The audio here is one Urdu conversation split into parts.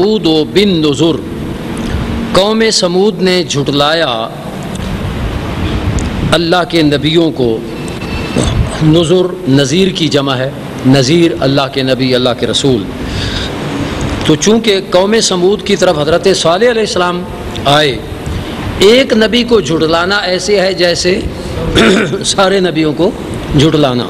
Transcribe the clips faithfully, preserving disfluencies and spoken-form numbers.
سمود بن نذر، قوم سمود نے جھٹلایا اللہ کے نبیوں کو۔ نذر نذیر کی جمع ہے، نذیر اللہ کے نبی، اللہ کے رسول۔ تو چونکہ قوم سمود کی طرف حضرت صالح علیہ السلام آئے، ایک نبی کو جھٹلانا ایسے ہے جیسے سارے نبیوں کو جھٹلانا۔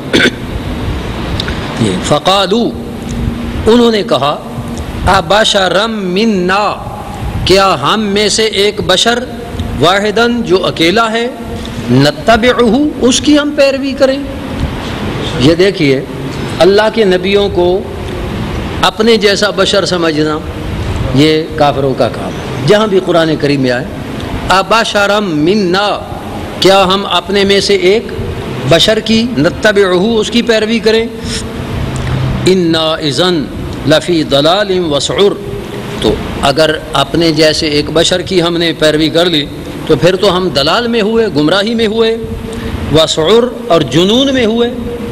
فقالو، انہوں نے کہا ابشرم منا، کیا ہم میں سے ایک بشر، واحدن جو اکیلا ہے، نتبعہ، اس کی ہم پیروی کریں۔ یہ دیکھیے اللہ کے نبیوں کو اپنے جیسا بشر سمجھنا یہ کافروں کا کام ہے۔ جہاں بھی قرآن کریم میں آئے ابشرم منا، کیا ہم اپنے میں سے ایک بشر کی، نتبعہ، اس کی پیروی کریں۔ انا اذن لفی ضلال وسعر، تو اگر اپنے جیسے ایک بشر کی ہم نے پیروی کر لی تو پھر تو ہم دلال میں ہوئے، گمراہی میں ہوئے، وسعر، اور جنون میں ہوئے۔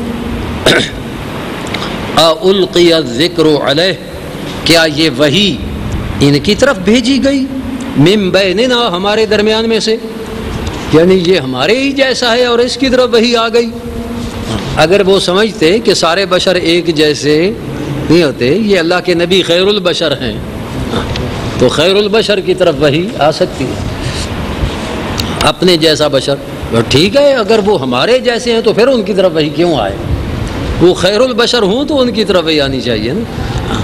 اُلقی الذکر علیہ، کیا یہ وحی ان کی طرف بھیجی گئی، من بیننا، ہمارے درمیان میں سے، یعنی یہ ہمارے ہی جیسا ہے اور اس کی طرف وحی آ گئی۔ اگر وہ سمجھتے کہ سارے بشر ایک جیسے نہیں ہوتے، یہ اللہ کے نبی خیر البشر ہیں، تو خیر البشر کی طرف وحی آ سکتی ہے۔ اپنے جیسا بشر ٹھیک ہے، اگر وہ ہمارے جیسے ہیں تو پھر ان کی طرف وحی کیوں آئے؟ وہ خیر البشر ہوں تو ان کی طرف وحی آنی چاہیے نا۔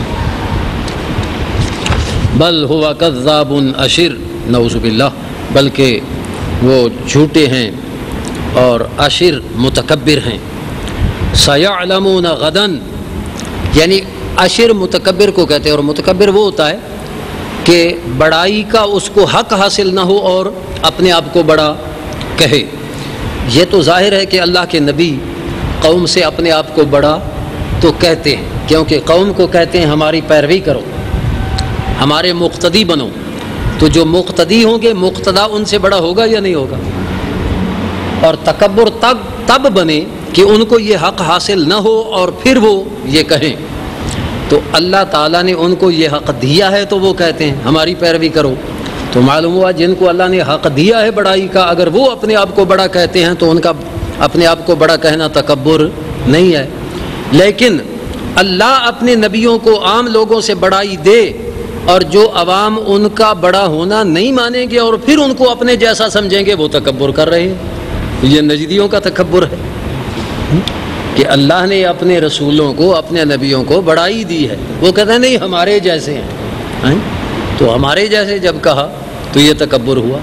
بل ہوا کذاب اشر، نعوذ باللہ، بلکہ وہ جھوٹے ہیں اور اشر متکبر ہیں۔ سیعلمون غدن، یعنی اشر متکبر کو کہتے ہیں، اور متکبر وہ ہوتا ہے کہ بڑائی کا اس کو حق حاصل نہ ہو اور اپنے آپ کو بڑا کہے۔ یہ تو ظاہر ہے کہ اللہ کے نبی قوم سے اپنے آپ کو بڑا تو کہتے ہیں، کیونکہ قوم کو کہتے ہیں ہماری پیروی کرو، ہمارے مقتدی بنو۔ تو جو مقتدی ہوں گے، مقتدا ان سے بڑا ہوگا یا نہیں ہوگا؟ اور تکبر تب تب بنے کہ ان کو یہ حق حاصل نہ ہو اور پھر وہ یہ کہیں۔ تو اللہ تعالیٰ نے ان کو یہ حق دیا ہے تو وہ کہتے ہیں ہماری پیروی کرو۔ تو معلوم ہوا جن کو اللہ نے حق دیا ہے بڑائی کا، اگر وہ اپنے آپ کو بڑا کہتے ہیں تو ان کا اپنے آپ کو بڑا کہنا تکبر نہیں ہے۔ لیکن اللہ اپنے نبیوں کو عام لوگوں سے بڑائی دے، اور جو عوام ان کا بڑا ہونا نہیں مانیں گے اور پھر ان کو اپنے جیسا سمجھیں گے، وہ تکبر کر رہے ہیں۔ یہ نجدیوں کا تکبر ہے کہ اللہ نے اپنے رسولوں کو، اپنے نبیوں کو بڑائی دی ہے، وہ کہتے ہیں نہیں ہمارے جیسے ہیں۔ تو ہمارے جیسے جب کہا تو یہ تکبر ہوا۔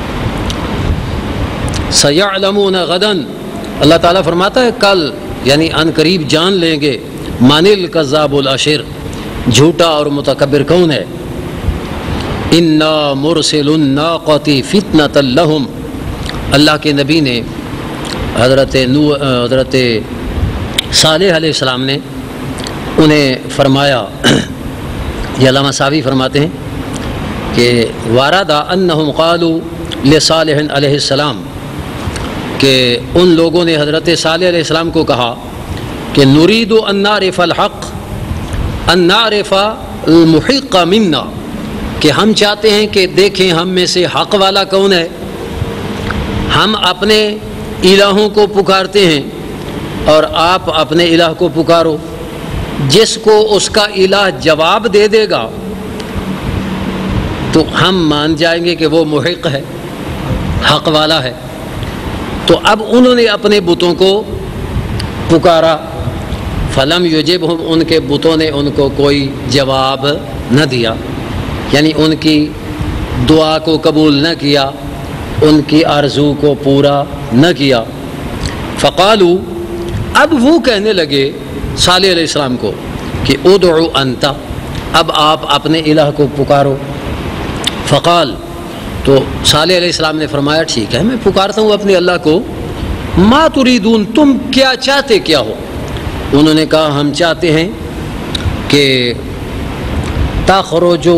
سیعلمون غدن، اللہ تعالیٰ فرماتا ہے کل، یعنی ان قریب جان لیں گے، من الکذاب الاشر، جھوٹا اور متکبر کون ہے۔ انا مرسل الناقۃ فتنۃ لہم، اللہ کے نبی نے حضرت نو حضرت صالح علیہ السلام نے انہیں فرمایا، یہ علامہ صاوی فرماتے ہیں کہ وارد انہم قالوا لصالح علیہ السلام، کہ ان لوگوں نے حضرت صالح علیہ السلام کو کہا کہ نرید ان نعرف الحق ان نعرف المحق منا، کہ ہم چاہتے ہیں کہ دیکھیں ہم میں سے حق والا کون ہے۔ ہم اپنے الہوں کو پکارتے ہیں اور آپ اپنے الہ کو پکارو، جس کو اس کا الہ جواب دے دے گا تو ہم مان جائیں گے کہ وہ محق ہے، حق والا ہے۔ تو اب انہوں نے اپنے بتوں کو پکارا، فلم یجبہم، ان کے بتوں نے ان کو کوئی جواب نہ دیا، یعنی ان کی دعا کو قبول نہ کیا، ان کی آرزو کو پورا نہ کیا۔ فقالو، اب وہ کہنے لگے صالح علیہ السلام کو کہ ادعو انت، اب آپ اپنے الہ کو پکارو۔ فقال، تو صالح علیہ السلام نے فرمایا ٹھیک ہے میں پکارتا ہوں اپنے اللہ کو۔ ما تريدون، تم کیا چاہتے کیا ہو؟ انہوں نے کہا ہم چاہتے ہیں کہ تخرجو،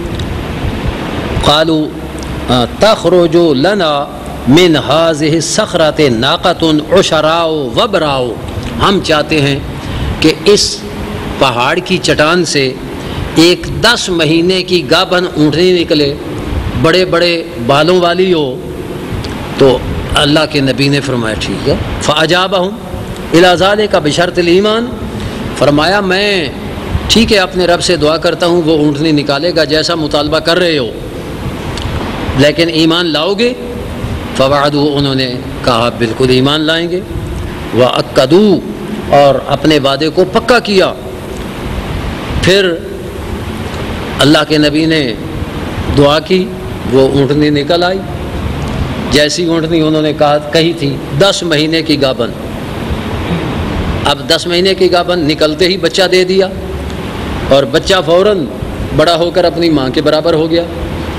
قالوا تخرج لنا من هذه الصخرة ناقة عشراء وبراء، ہم چاہتے ہیں کہ اس پہاڑ کی چٹان سے ایک دس مہینے کی گابن اونٹنی نکلے، بڑے بڑے بالوں والی ہو، تو اللہ کے نبی نے فرمایا ٹھیک ہے، فَأَجَابَهُمْ إِلَى ذَلِكَ بِشَرْطِ الْإِيمَانِ، فرمایا میں ٹھیک ہے اپنے رب سے دعا کرتا ہوں وہ اونٹنی نکالے گا جیسا مطالبہ کر رہے ہو، لیکن ایمان لاؤ گے؟ فَوَعَدُوا، انہوں نے کہا بالکل ایمان لائیں گے، وَأَكَّدُوا، اور اپنے وعدے کو پکا کیا۔ پھر اللہ کے نبی نے دعا کی، وہ اونٹنی نکل آئی جیسی اونٹنی انہوں نے کہا کہی تھی، دس مہینے کی گابن۔ اب دس مہینے کی گابن نکلتے ہی بچہ دے دیا، اور بچہ فوراً بڑا ہو کر اپنی ماں کے برابر ہو گیا۔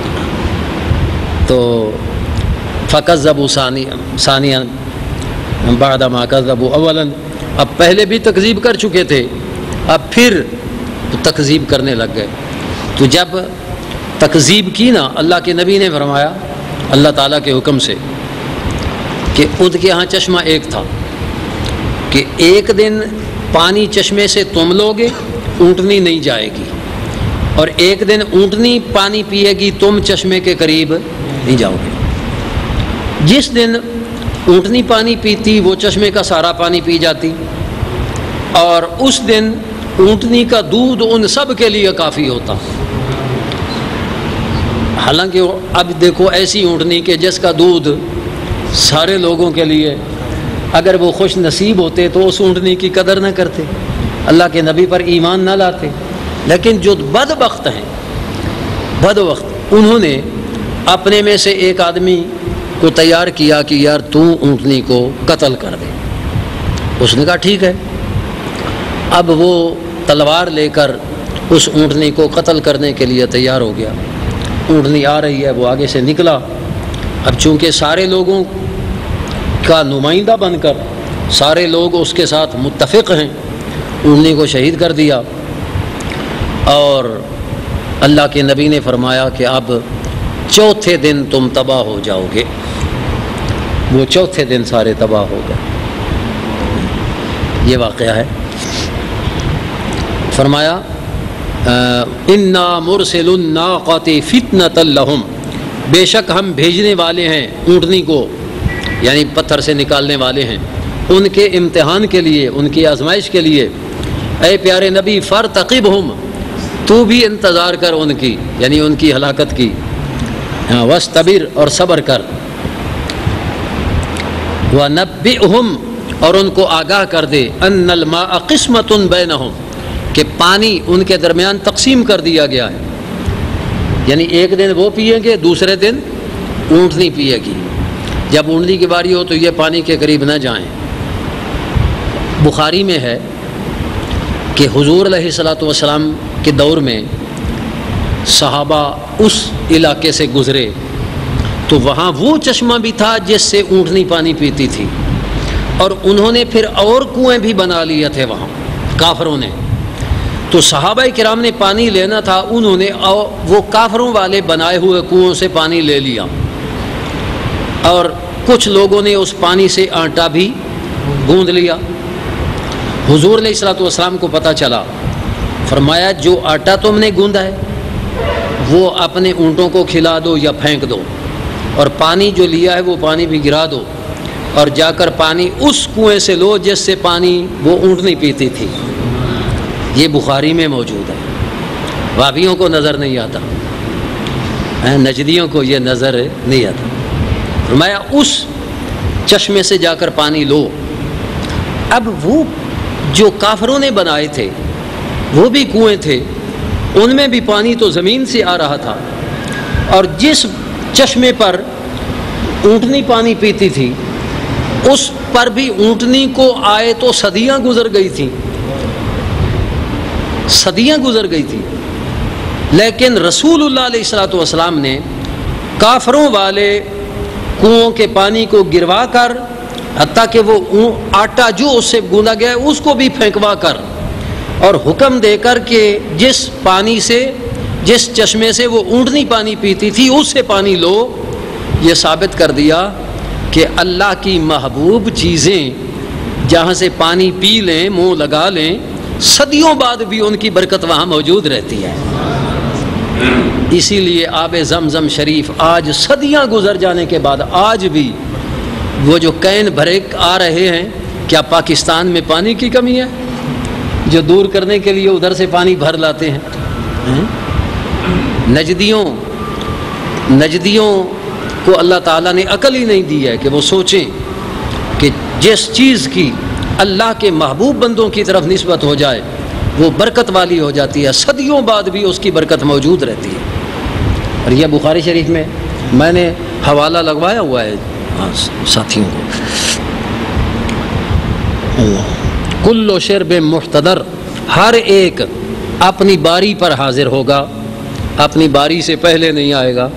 تو فَكَذَّبُوا ثَانِيًا بَعْدَ مَا كَذَّبُوا أَوَّلًا، اب پہلے بھی تکذیب کر چکے تھے، اب پھر تکذیب کرنے لگ گئے۔ تو جب تکذیب کی نا، اللہ کے نبی نے فرمایا اللہ تعالیٰ کے حکم سے کہ ان کے ہاں چشمہ ایک تھا کہ ایک دن پانی چشمے سے تم لوگے، اونٹنی نہیں جائے گی، اور ایک دن اونٹنی پانی پیے گی، تم چشمے کے قریب نہیں جاؤ گے۔ جس دن اونٹنی پانی پیتی وہ چشمے کا سارا پانی پی جاتی، اور اس دن اونٹنی کا دودھ ان سب کے لیے کافی ہوتا۔ حالانکہ اب دیکھو ایسی اونٹنی کہ جس کا دودھ سارے لوگوں کے لیے، اگر وہ خوش نصیب ہوتے تو اس اونٹنی کی قدر نہ کرتے، اللہ کے نبی پر ایمان نہ لاتے۔ لیکن جو بدبخت ہیں، بدبخت، انہوں نے اپنے میں سے ایک آدمی کو تیار کیا کہ یار تو اونٹنی کو قتل کر دے۔ اس نے کہا ٹھیک ہے۔ اب وہ تلوار لے کر اس اونٹنی کو قتل کرنے کے لیے تیار ہو گیا۔ اونٹنی آ رہی ہے، وہ آگے سے نکلا۔ اب چونکہ سارے لوگوں کا نمائندہ بن کر سارے لوگ اس کے ساتھ متفق ہیں، اونٹنی کو شہید کر دیا۔ اور اللہ کے نبی نے فرمایا کہ اب چوتھے دن تم تباہ ہو جاؤ گے۔ وہ چوتھے دن سارے تباہ ہو گئے۔ یہ واقعہ ہے۔ فرمایا انا مرسل الناقۃ فتنۃ لہم، بے شک ہم بھیجنے والے ہیں اونٹنی کو، یعنی پتھر سے نکالنے والے ہیں ان کے امتحان کے لیے، ان کی آزمائش کے لیے۔ اے پیارے نبی فارتقبہم، تو بھی انتظار کر ان کی، یعنی ان کی ہلاکت کی، واصطبر، اور صبر کر، ونبئہم، اور ان کو آگاہ کر دے، ان الماء قسمۃ بینہم، کہ پانی ان کے درمیان تقسیم کر دیا گیا ہے، یعنی ایک دن وہ پیئیں گے، دوسرے دن اونٹنی پیے گی۔ جب اونٹنی کی باری ہو تو یہ پانی کے قریب نہ جائیں۔ بخاری میں ہے کہ حضور علیہ الصلاۃ والسلام کے دور میں صحابہ اس علاقے سے گزرے تو وہاں وہ چشمہ بھی تھا جس سے اونٹنی پانی پیتی تھی، اور انہوں نے پھر اور کنویں بھی بنا لیے تھے وہاں کافروں نے۔ تو صحابہ کرام نے پانی لینا تھا، انہوں نے وہ کافروں والے بنائے ہوئے کنووں سے پانی لے لیا، اور کچھ لوگوں نے اس پانی سے آٹا بھی گوندھ لیا۔ حضور علیہ الصلوۃ والسلام کو پتہ چلا، فرمایا جو آٹا تم نے گوندا ہے وہ اپنے اونٹوں کو کھلا دو یا پھینک دو، اور پانی جو لیا ہے وہ پانی بھی گرا دو، اور جا کر پانی اس کنویں سے لو جس سے پانی وہ اونٹنی پیتی تھی۔ یہ بخاری میں موجود ہے۔ وابیوں کو نظر نہیں آتا، نجدیوں کو یہ نظر نہیں آتا۔ فرمایا اس چشمے سے جا کر پانی لو۔ اب وہ جو کافروں نے بنائے تھے وہ بھی کنویں تھے، ان میں بھی پانی تو زمین سے آ رہا تھا، اور جس چشمے پر اونٹنی پانی پیتی تھی اس پر بھی اونٹنی کو آئے تو صدیاں گزر گئی تھیں، صدیاں گزر گئی تھی، لیکن رسول اللہ علیہ الصلوۃ والسلام نے کافروں والے کنووں کے پانی کو گروا کر، حتیٰ کہ وہ آٹا جو اس سے گوندا گیا ہے اس کو بھی پھینکوا کر، اور حکم دے کر کہ جس پانی سے، جس چشمے سے وہ اونٹنی پانی پیتی تھی اس سے پانی لو۔ یہ ثابت کر دیا کہ اللہ کی محبوب چیزیں جہاں سے پانی پی لیں، منہ لگا لیں، صدیوں بعد بھی ان کی برکت وہاں موجود رہتی ہے۔ اسی لیے آب زمزم شریف آج صدیاں گزر جانے کے بعد آج بھی وہ جو کین بھرے آ رہے ہیں، کیا پاکستان میں پانی کی کمی ہے جو دور کرنے کے لیے ادھر سے پانی بھر لاتے ہیں؟ نجدیوں نجدیوں کو اللہ تعالیٰ نے عقل ہی نہیں دی ہے کہ وہ سوچیں کہ جس چیز کی اللہ کے محبوب بندوں کی طرف نسبت ہو جائے وہ برکت والی ہو جاتی ہے، صدیوں بعد بھی اس کی برکت موجود رہتی ہے۔ اور یہ بخاری شریف میں میں نے حوالہ لگوایا ہوا ہے ساتھیوں کو۔ کل شرب محتضر، ہر ایک اپنی باری پر حاضر ہوگا، اپنی باری سے پہلے نہیں آئے گا۔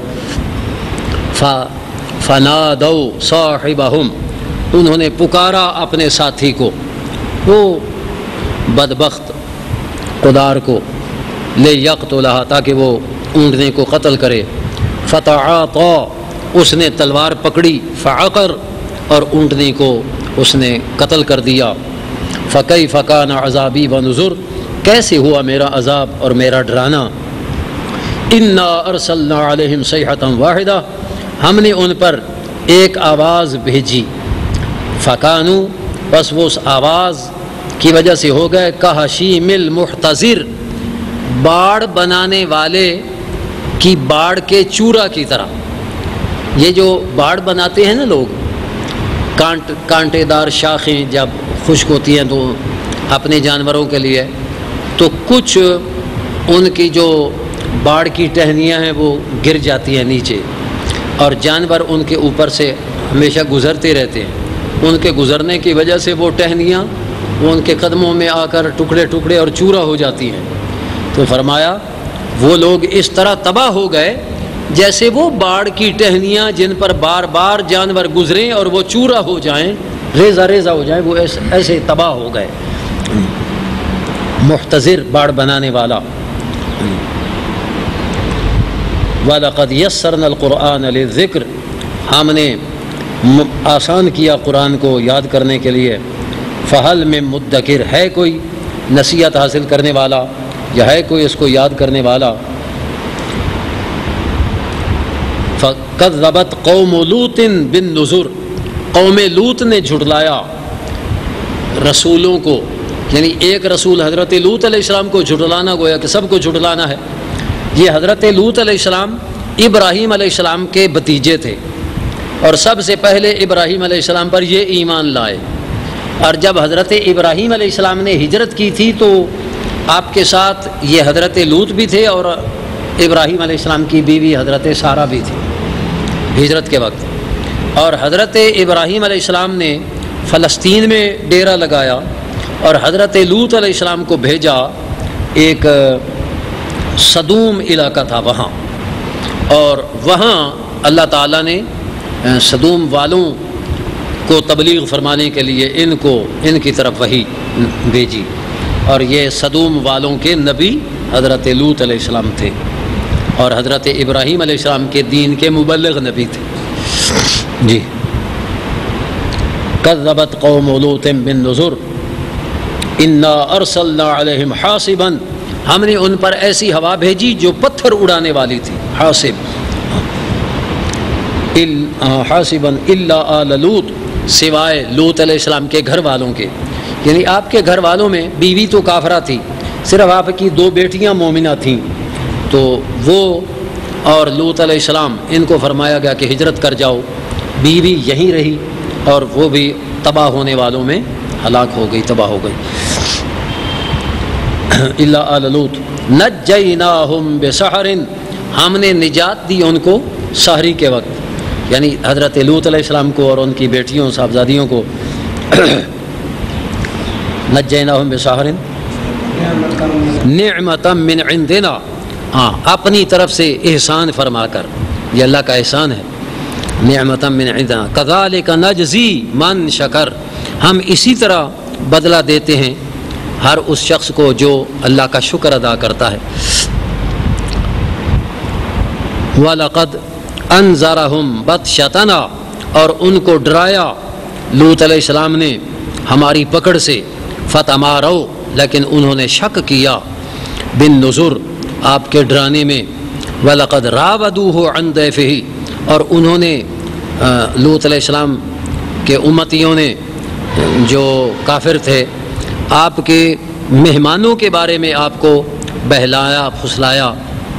فنادوا صاحبہم، انہوں نے پکارا اپنے ساتھی کو، وہ بدبخت قدار کو، لے یقتلھا، تاکہ وہ اونٹنے کو قتل کرے۔ فتعاطا، اس نے تلوار پکڑی، فعقر، اور اونٹنے کو اس نے قتل کر دیا۔ فکیف کان عذابی ونذر، کیسے ہوا میرا عذاب اور میرا ڈرانا۔ انا ارسلنا علیہم صیحۃ واحدہ، ہم نے ان پر ایک آواز بھیجی۔ فکانوا، بس وہ اس آواز کی وجہ سے ہو گئے کحشیم المحتضر، باڑ بنانے والے کی باڑ کے چورا کی طرح۔ یہ جو باڑ بناتے ہیں نا لوگ، کانٹ کانٹے دار شاخیں جب خشک ہوتی ہیں تو اپنے جانوروں کے لیے، تو کچھ ان کی جو باڑ کی ٹہنیاں ہیں وہ گر جاتی ہیں نیچے، اور جانور ان کے اوپر سے ہمیشہ گزرتے رہتے ہیں۔ ان کے گزرنے کی وجہ سے وہ ٹہنیاں وہ ان کے قدموں میں آ کر ٹکڑے ٹکڑے اور چورا ہو جاتی ہیں۔ تو فرمایا وہ لوگ اس طرح تباہ ہو گئے جیسے وہ باڑ کی ٹہنیاں جن پر بار بار جانور گزریں اور وہ چورا ہو جائیں، ریزہ ریزہ ہو جائیں، وہ ایسے ایسے تباہ ہو گئے۔ محتضر، باڑ بنانے والا۔ وَلَقَدْ يَسَّرْنَا الْقُرْآنَ لِلذِّكْرِ، ہم نے آسان کیا قرآن کو یاد کرنے کے لیے۔ فَهَلْ مِن مُدَّكِرٍ، ہے کوئی نصیحت حاصل کرنے والا یا ہے کوئی اس کو یاد کرنے والا۔ فَكَذَّبَتْ قَوْمُ لُوطٍ بِالنُّذُرِ، قوم لوط نے جھٹلایا رسولوں کو، یعنی ایک رسول حضرت لوط علیہ السلام کو جھٹلانا، گویا کہ سب کو جھٹلانا ہے۔ یہ حضرت لوط علیہ السلام ابراہیم علیہ السلام کے بھتیجے تھے، اور سب سے پہلے ابراہیم علیہ السلام پر یہ ایمان لائے۔ اور جب حضرت ابراہیم علیہ السلام نے ہجرت کی تھی تو آپ کے ساتھ یہ حضرت لوط بھی تھے اور ابراہیم علیہ السلام کی بیوی حضرت سارہ بھی تھی ہجرت کے وقت۔ اور حضرت ابراہیم علیہ السلام نے فلسطین میں ڈیرا لگایا اور حضرت لوط علیہ السلام کو بھیجا، ایک صدوم علاقہ تھا وہاں، اور وہاں اللہ تعالیٰ نے صدوم والوں کو تبلیغ فرمانے کے لیے ان کو ان کی طرف وحی بھیجی، اور یہ صدوم والوں کے نبی حضرت لوط علیہ السلام تھے، اور حضرت ابراہیم علیہ السلام کے دین کے مبلغ نبی تھے۔ جی، کذبت قوم لوط بالنذر انا ارسلنا علیہم حاصبا، ہم نے ان پر ایسی ہوا بھیجی جو پتھر اڑانے والی تھی۔ حاصب، حاصبا الا آل لوط، سوائے لوط علیہ السلام کے گھر والوں کے، یعنی آپ کے گھر والوں میں بیوی تو کافرہ تھی، صرف آپ کی دو بیٹیاں مومنہ تھیں، تو وہ اور لوط علیہ السلام ان کو فرمایا گیا کہ ہجرت کر جاؤ، بیوی یہیں رہی اور وہ بھی تباہ ہونے والوں میں ہلاک ہو گئی، تباہ ہو گئی۔ الا آل لوط نجیناہم بسحر، ہم نے نجات دی ان کو سحری کے وقت، یعنی حضرت لوط علیہ السلام کو اور ان کی بیٹیوں صاحبزادیوں کو۔ نجیناہم بسحر نعمتا من عندنا، ہاں اپنی طرف سے احسان فرما کر، یہ اللہ کا احسان ہے۔ نعمتا من عندنا کذالک نجزی من شکر، ہم اسی طرح بدلہ دیتے ہیں ہر اس شخص کو جو اللہ کا شکر ادا کرتا ہے۔ وَلَقَدْ أَنذَرَهُمْ بَطْشَتَنَا، اور ان کو ڈرایا لوط علیہ السلام نے ہماری پکڑ سے۔ فَتَمَارَوْا، لیکن انہوں نے شک کیا، بالنذر، آپ کے ڈرانے میں، وَلَقَدْ رَاوَدُوهُ عَنْ ضَيْفِهِ، اور انہوں نے لوط علیہ السلام کے امتیوں نے جو کافر تھے آپ کے مہمانوں کے بارے میں آپ کو بہلایا پھسلایا.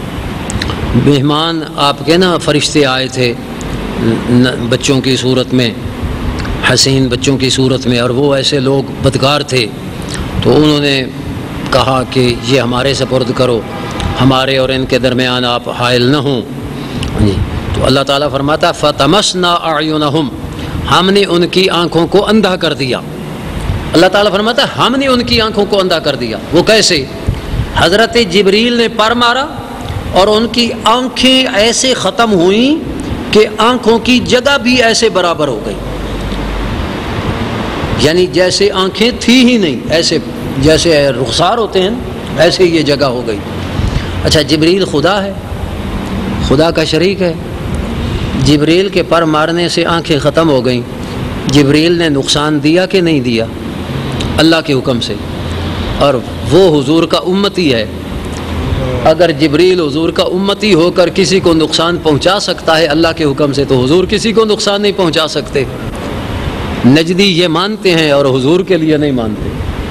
مہمان آپ کے نا فرشتے آئے تھے بچوں کی صورت میں، حسین بچوں کی صورت میں، اور وہ ایسے لوگ بدکار تھے، تو انہوں نے کہا کہ یہ ہمارے سپرد کرو، ہمارے اور ان کے درمیان آپ حائل نہ ہوں. جی تو اللہ تعالیٰ فرماتا فَطَمَسْنَا أَعْيُنَهُمْ، ہم نے ان کی آنکھوں کو اندھا کر دیا. اللہ تعالیٰ فرماتا ہم نے ان کی آنکھوں کو اندھا کر دیا. وہ کیسے؟ حضرت جبریل نے پر مارا اور ان کی آنکھیں ایسے ختم ہوئیں کہ آنکھوں کی جگہ بھی ایسے برابر ہو گئی، یعنی جیسے آنکھیں تھی ہی نہیں، ایسے جیسے رخسار ہوتے ہیں ایسے یہ جگہ ہو گئی. اچھا جبریل خدا ہے، خدا کا شریک ہے؟ جبریل کے پر مارنے سے آنکھیں ختم ہو گئیں. جبریل نے نقصان دیا کہ نہیں دیا؟ اللہ کے حکم سے، اور وہ حضور کا امتی ہے. اگر جبریل حضور کا امتی ہو کر کسی کو نقصان پہنچا سکتا ہے اللہ کے حکم سے، تو حضور کسی کو نقصان نہیں پہنچا سکتے. نجدی یہ مانتے ہیں اور حضور کے لیے نہیں مانتے.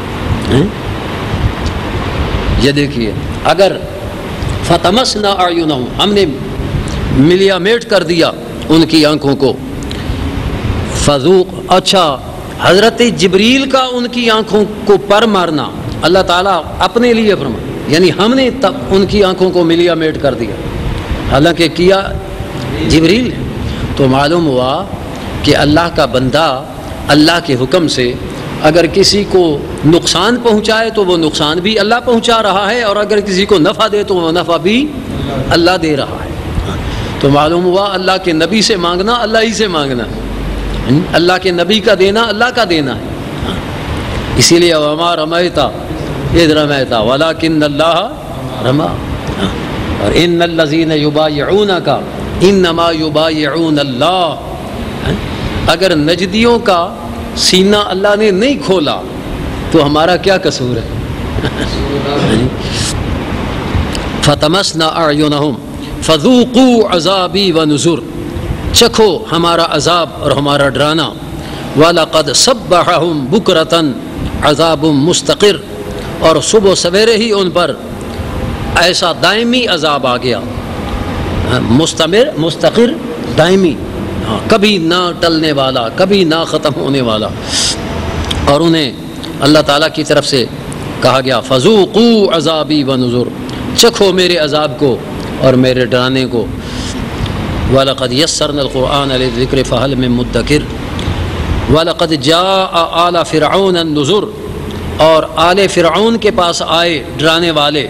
یہ دیکھیے، اگر فَطَمَسْنَا أَعْيُنَهُمْ، ہم نے ملیا میٹ کر دیا ان کی آنکھوں کو. فذوق، اچھا حضرت جبریل کا ان کی آنکھوں کو پر مارنا اللہ تعالیٰ اپنے لیے فرما، یعنی ہم نے تب ان کی آنکھوں کو ملیا میٹ کر دیا، حالانکہ کیا جبریل. تو معلوم ہوا کہ اللہ کا بندہ اللہ کے حکم سے اگر کسی کو نقصان پہنچائے تو وہ نقصان بھی اللہ پہنچا رہا ہے، اور اگر کسی کو نفع دے تو وہ نفع بھی اللہ دے رہا ہے. تو معلوم ہوا اللہ کے نبی سے مانگنا اللہ ہی سے مانگنا ہے، اللہ کے نبی کا دینا اللہ کا دینا ہے. اسی لیے وما رمیت اذ رمیت ولکن اللہ رمی، اور ان الذین یبایعونک انما یبایعون اللہ. اگر نجدیوں کا سینہ اللہ نے نہیں کھولا تو ہمارا کیا قصور ہے؟ فَطَمَسْنَا أَعْيُنَهُمْ فَذُوقُوا عَذَابِي وَنُذُرْ، چکھو ہمارا عذاب اور ہمارا ڈرانا. وَلَقَدْ صَبَّحَهُمْ بُكْرَةً عَذَابٌ مُسْتَقِرٌ، اور صبح سویرے ہی ان پر ایسا دائمی عذاب آ گیا، مستمر مستقر دائمی، ہاں کبھی نہ ٹلنے والا، کبھی نہ ختم ہونے والا. اور انہیں اللہ تعالیٰ کی طرف سے کہا گیا فَذُوقُوا عَذَابِي وَنُذُرْ، چکھو میرے عذاب کو اور میرے ڈرانے کو. وَلَقَدْ يَسَّرْنَا الْقُرْآنَ لِلذِّكْرِ فَهَلْ مِن مُدَّكِرٍ وَلَقَدْ جَاءَ آلَ فِرْعَوْنَ النُّذُرُ، اور آل فرعون کے پاس آئے ڈرانے والے،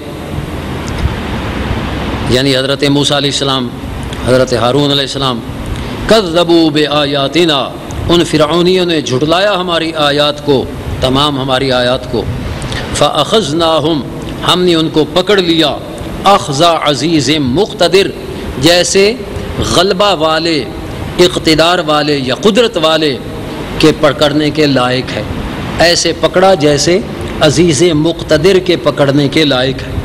یعنی حضرت موسیٰ علیہ السلام، حضرت ہارون علیہ السلام. کذبوا بآیاتنا، ان فرعونیوں نے جھٹلایا ہماری آیات کو، تمام ہماری آیات کو. فأخذناہم، ہم نے ان کو پکڑ لیا، اخذ عزیز مقتدر، جیسے غلبہ والے، اقتدار والے یا قدرت والے کے پکڑنے کے لائق ہے. ایسے پکڑا جیسے عزیز مقتدر کے پکڑنے کے لائق ہے.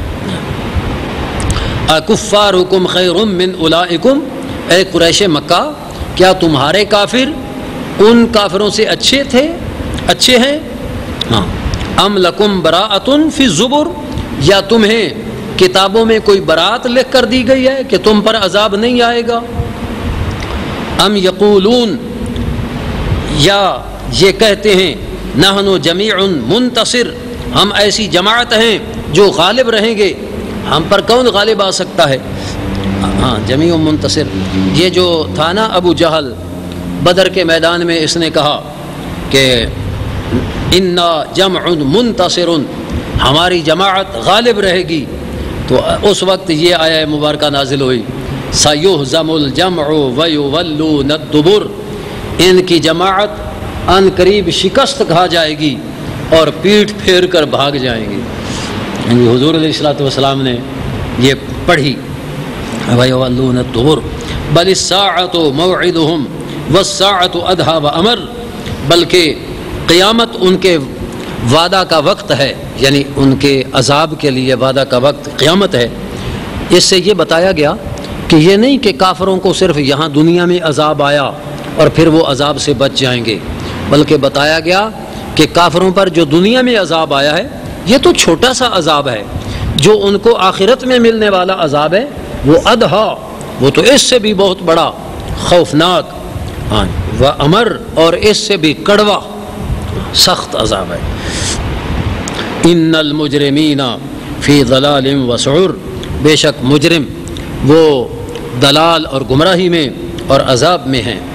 اکفارکم خیر من اولئکم، اے قریش مکہ کیا تمہارے کافر ان کافروں سے اچھے تھے، اچھے ہیں؟ ہاں. ام لکم براءۃ فی الزبر، یا تمہیں کتابوں میں کوئی برات لکھ کر دی گئی ہے کہ تم پر عذاب نہیں آئے گا؟ ام یقولون، یا یہ کہتے ہیں نحن جمیع منتصر، ہم ایسی جماعت ہیں جو غالب رہیں گے، ہم پر کون غالب آ سکتا ہے؟ ہاں جمیع منتصر. یہ جو تھا نا ابو جہل بدر کے میدان میں، اس نے کہا کہ انا جمع منتصر، ہماری جماعت غالب رہے گی. تو اس وقت یہ آیہ مبارکہ نازل ہوئی سیہزم الجمع ویولون الدبر، ان کی جماعت ان قریب شکست کھا جائے گی اور پیٹھ پھیر کر بھاگ جائیں گی. حضور علیہ الصلوۃ والسلام نے یہ پڑھی وَيَوَلُّونَ الدُّبُرَ بَلِ السَّاعَةُ مَوْعِدُهُمْ وَالسَّاعَةُ أَدْهَىٰ وَأَمَرُ، بلکہ قیامت ان کے وعدہ کا وقت ہے، یعنی ان کے عذاب کے لیے وعدہ کا وقت قیامت ہے، اس سے یہ بتایا گیا کہ یہ نہیں کہ کافروں کو صرف یہاں دنیا میں عذاب آیا اور پھر وہ عذاب سے بچ جائیں گے، بلکہ بتایا گیا کہ کافروں پر جو دنیا میں عذاب آیا ہے یہ تو چھوٹا سا عذاب ہے، جو ان کو آخرت میں ملنے والا عذاب ہے وہ ادھا، وہ تو اس سے بھی بہت بڑا خوفناک و امر اور اس سے بھی کڑوا سخت عذاب ہے۔ ان المجرمین فی ضلال و سعر، بے شک مجرم وہ دلال اور گمراہی میں اور عذاب میں ہیں۔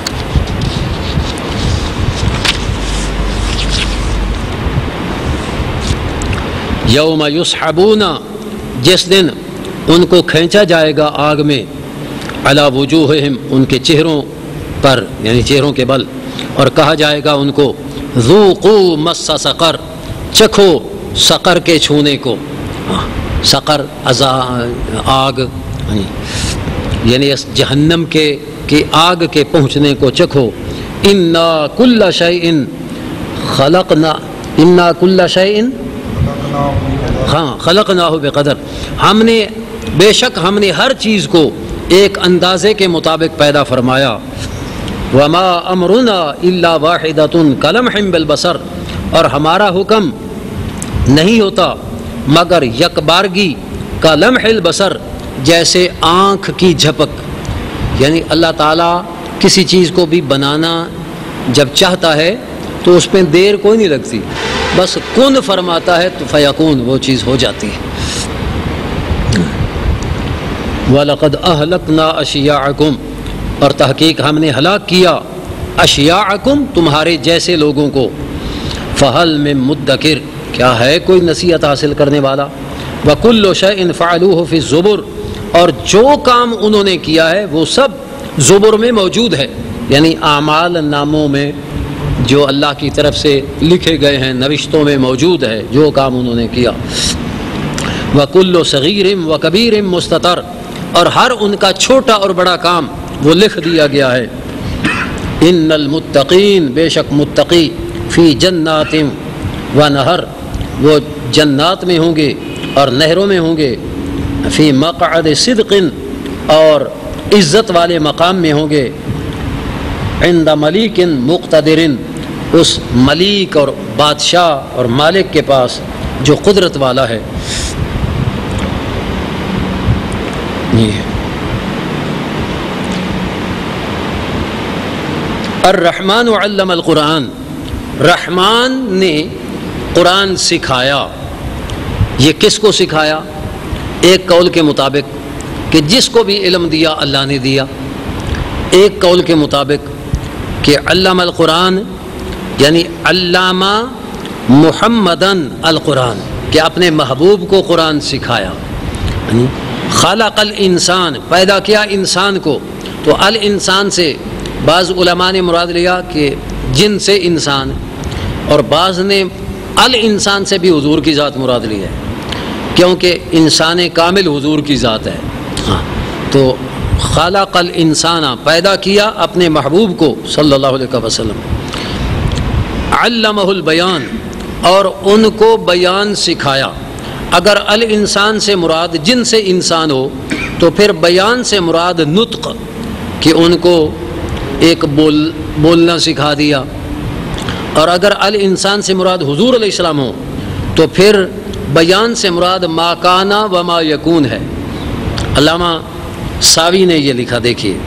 یوم یسحبون، جس دن ان کو کھینچا جائے گا آگ میں، علی وجوہہم، ان کے چہروں پر یعنی چہروں کے بل، اور کہا جائے گا ان کو ذوقوا مس سقر، چکھو سقر کے چھونے کو، سقر آگ یعنی اس جہنم کے کی آگ کے پہنچنے کو چکھو۔ انا کل شیء خلقنا انا کل شیء ہاں خلقناہ بقدر، ہم نے بے شک ہم نے ہر چیز کو ایک اندازے کے مطابق پیدا فرمایا۔ وما امرنا الا واحدۃ کلمح بالبصر، اور ہمارا حکم نہیں ہوتا مگر یک بارگی کا لمح البصر، جیسے آنکھ کی جھپک، یعنی اللہ تعالیٰ کسی چیز کو بھی بنانا جب چاہتا ہے تو اس میں دیر کوئی نہیں لگتی، بس کن فرماتا ہے تو فیکون، وہ چیز ہو جاتی ہے۔ وَلَقَدْ أَهْلَكْنَا أَشْيَاعَكُمْ، اور تحقیق ہم نے ہلاک کیا اشیاءکم، تمہارے جیسے لوگوں کو، فَهَلْ مِن مُدَّكِرٍ، کیا ہے کوئی نصیحت حاصل کرنے والا، وَكُلُّ شَيْءٍ فَعَلُوهُ فِي الزُّبُرِ، اور جو کام انہوں نے کیا ہے وہ سب زبر میں موجود ہے، یعنی اعمال ناموں میں جو اللہ کی طرف سے لکھے گئے ہیں، نوشتوں میں موجود ہے جو کام انہوں نے کیا۔ وَكُلُّ صَغِيرٍ وَكَبِيرٍ مُسْتَطَرٍ، اور ہر ان کا چھوٹا اور بڑا کام وہ لکھ دیا گیا ہے۔ ان المتقین، بے شک متقی، فی جنات و نہر، وہ جنات میں ہوں گے اور نہروں میں ہوں گے، فی مقعد صدق، اور عزت والے مقام میں ہوں گے، عند ملیک مقتدر، اس ملیک اور بادشاہ اور مالک کے پاس جو قدرت والا ہے۔ الرحمن علم القرآن، رحمان نے قرآن سکھایا۔ یہ کس کو سکھایا؟ ایک قول کے مطابق کہ جس کو بھی علم دیا اللہ نے دیا، ایک قول کے مطابق کہ علم القرآن یعنی علامہ محمدن القرآن، کہ اپنے محبوب کو قرآن سکھایا۔ یعنی خلق الانسان، پیدا کیا انسان کو، تو الانسان سے بعض علماء نے مراد لیا کہ جن سے انسان، اور بعض نے الانسان سے بھی حضور کی ذات مراد لی ہے، کیونکہ انسان کامل حضور کی ذات ہے۔ ہاں تو خلق الانسان، پیدا کیا اپنے محبوب کو صلی اللہ علیہ وسلم، علمہ البیان، اور ان کو بیان سکھایا۔ اگر الانسان سے مراد جن سے انسان ہو تو پھر بیان سے مراد نطق، کہ ان کو ایک بول بولنا سکھا دیا، اور اگر الانسان سے مراد حضور علیہ السلام ہو تو پھر بیان سے مراد ما کانا و ما یکون ہے۔ علامہ ساوی نے یہ لکھا، دیکھیے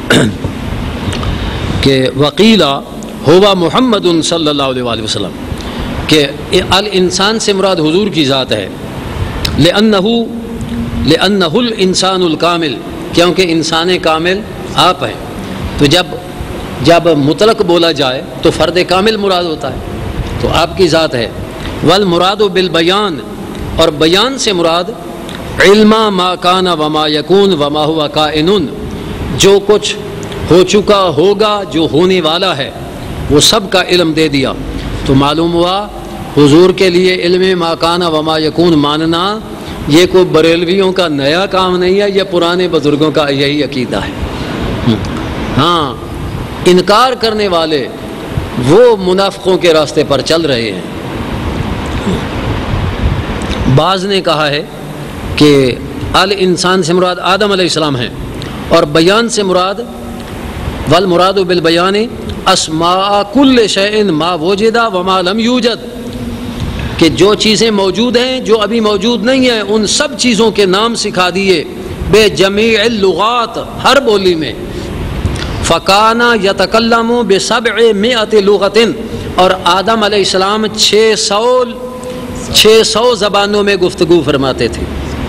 کہ وقیلا ہوا محمد صلی اللہ علیہ وآلہ وسلم، کہ الانسان سے مراد حضور کی ذات ہے، لأنہ لأنہ الانسان الکامل، کیونکہ انسان کامل آپ ہیں۔ تو جب جب مطلق بولا جائے تو فرد کامل مراد ہوتا ہے، تو آپ کی ذات ہے۔ والمراد بالبیان، اور بیان سے مراد علم ما کان وما یکون وما ہوا کائن، جو کچھ ہو چکا، ہوگا، جو ہونے والا ہے، وہ سب کا علم دے دیا۔ تو معلوم ہوا حضور کے لیے علم ما کان وما یکون ماننا یہ کوئی بریلویوں کا نیا کام نہیں ہے، یہ پرانے بزرگوں کا یہی عقیدہ ہے۔ ہاں انکار کرنے والے وہ منافقوں کے راستے پر چل رہے ہیں۔ بعض نے کہا ہے کہ الانسان سے مراد آدم علیہ السلام ہیں، اور بیان سے مراد والمراد بالبیان اسماء کل شیء ما وجد وما لم یوجد، کہ جو چیزیں موجود ہیں جو ابھی موجود نہیں ہیں ان سب چیزوں کے نام سکھا دیے بے جمیع اللغات، ہر بولی میں. فکان یتکلم بسبع مئۃ لغۃ، اور آدم علیہ السلام چھ سو چھ سو زبانوں میں گفتگو فرماتے تھے.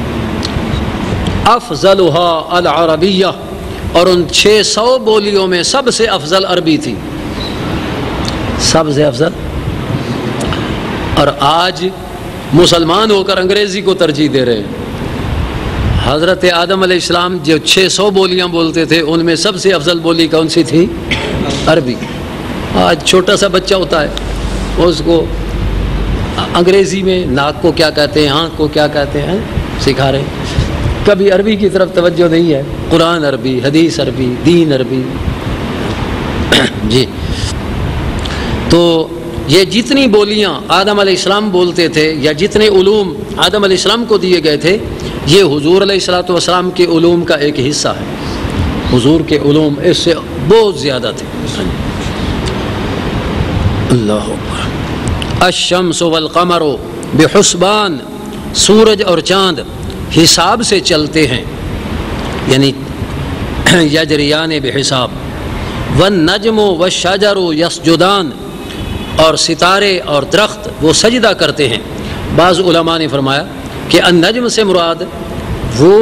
افضلها العربیہ، اور ان چھ سو بولیوں میں سب سے افضل عربی تھی، سب سے افضل. اور آج مسلمان ہو کر انگریزی کو ترجیح دے رہے ہیں. حضرت آدم علیہ السلام جو چھ سو بولیاں بولتے تھے ان میں سب سے افضل بولی کون سی تھی؟ عربی. آج چھوٹا سا بچہ ہوتا ہے اس کو انگریزی میں ناک کو کیا کہتے ہیں، آنکھ کو کیا کہتے ہیں سکھا رہے ہیں، کبھی عربی کی طرف توجہ نہیں ہے. قرآن عربی، حدیث عربی، دین عربی. جی تو یہ جتنی بولیاں آدم علیہ السلام بولتے تھے یا جتنے علوم آدم علیہ السلام کو دیے گئے تھے یہ حضور علیہ الصلوۃ والسلام کے علوم کا ایک حصہ ہے. حضور کے علوم اس سے بہت زیادہ تھے. اللہ اکبر. الشمس والقمر بحسبان، سورج اور چاند حساب سے چلتے ہیں، یعنی یجریان بحساب. والنجم والشجر یسجدان، اور ستارے اور درخت وہ سجدہ کرتے ہیں. بعض علماء نے فرمایا کہ النجم سے مراد وہ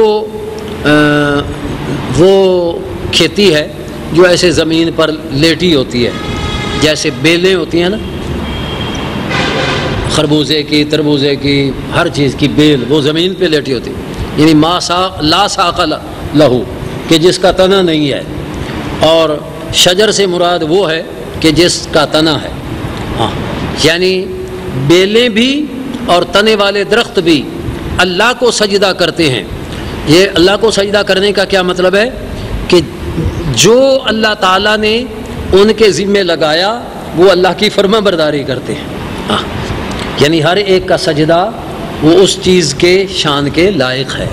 وہ کھیتی ہے جو ایسے زمین پر لیٹی ہوتی ہے، جیسے بیلیں ہوتی ہیں نا، خربوزے کی، تربوزے کی، ہر چیز کی بیل وہ زمین پہ لیٹی ہوتی ہے، یعنی ما ساق لا ساق لہو، کہ جس کا تنا نہیں ہے. اور شجر سے مراد وہ ہے کہ جس کا تنا ہے. ہاں یعنی بیلیں بھی اور تنے والے درخت بھی اللہ کو سجدہ کرتے ہیں. یہ اللہ کو سجدہ کرنے کا کیا مطلب ہے کہ جو اللہ تعالیٰ نے ان کے ذمے لگایا وہ اللہ کی فرما برداری کرتے ہیں. ہاں یعنی ہر ایک کا سجدہ وہ اس چیز کے شان کے لائق ہے.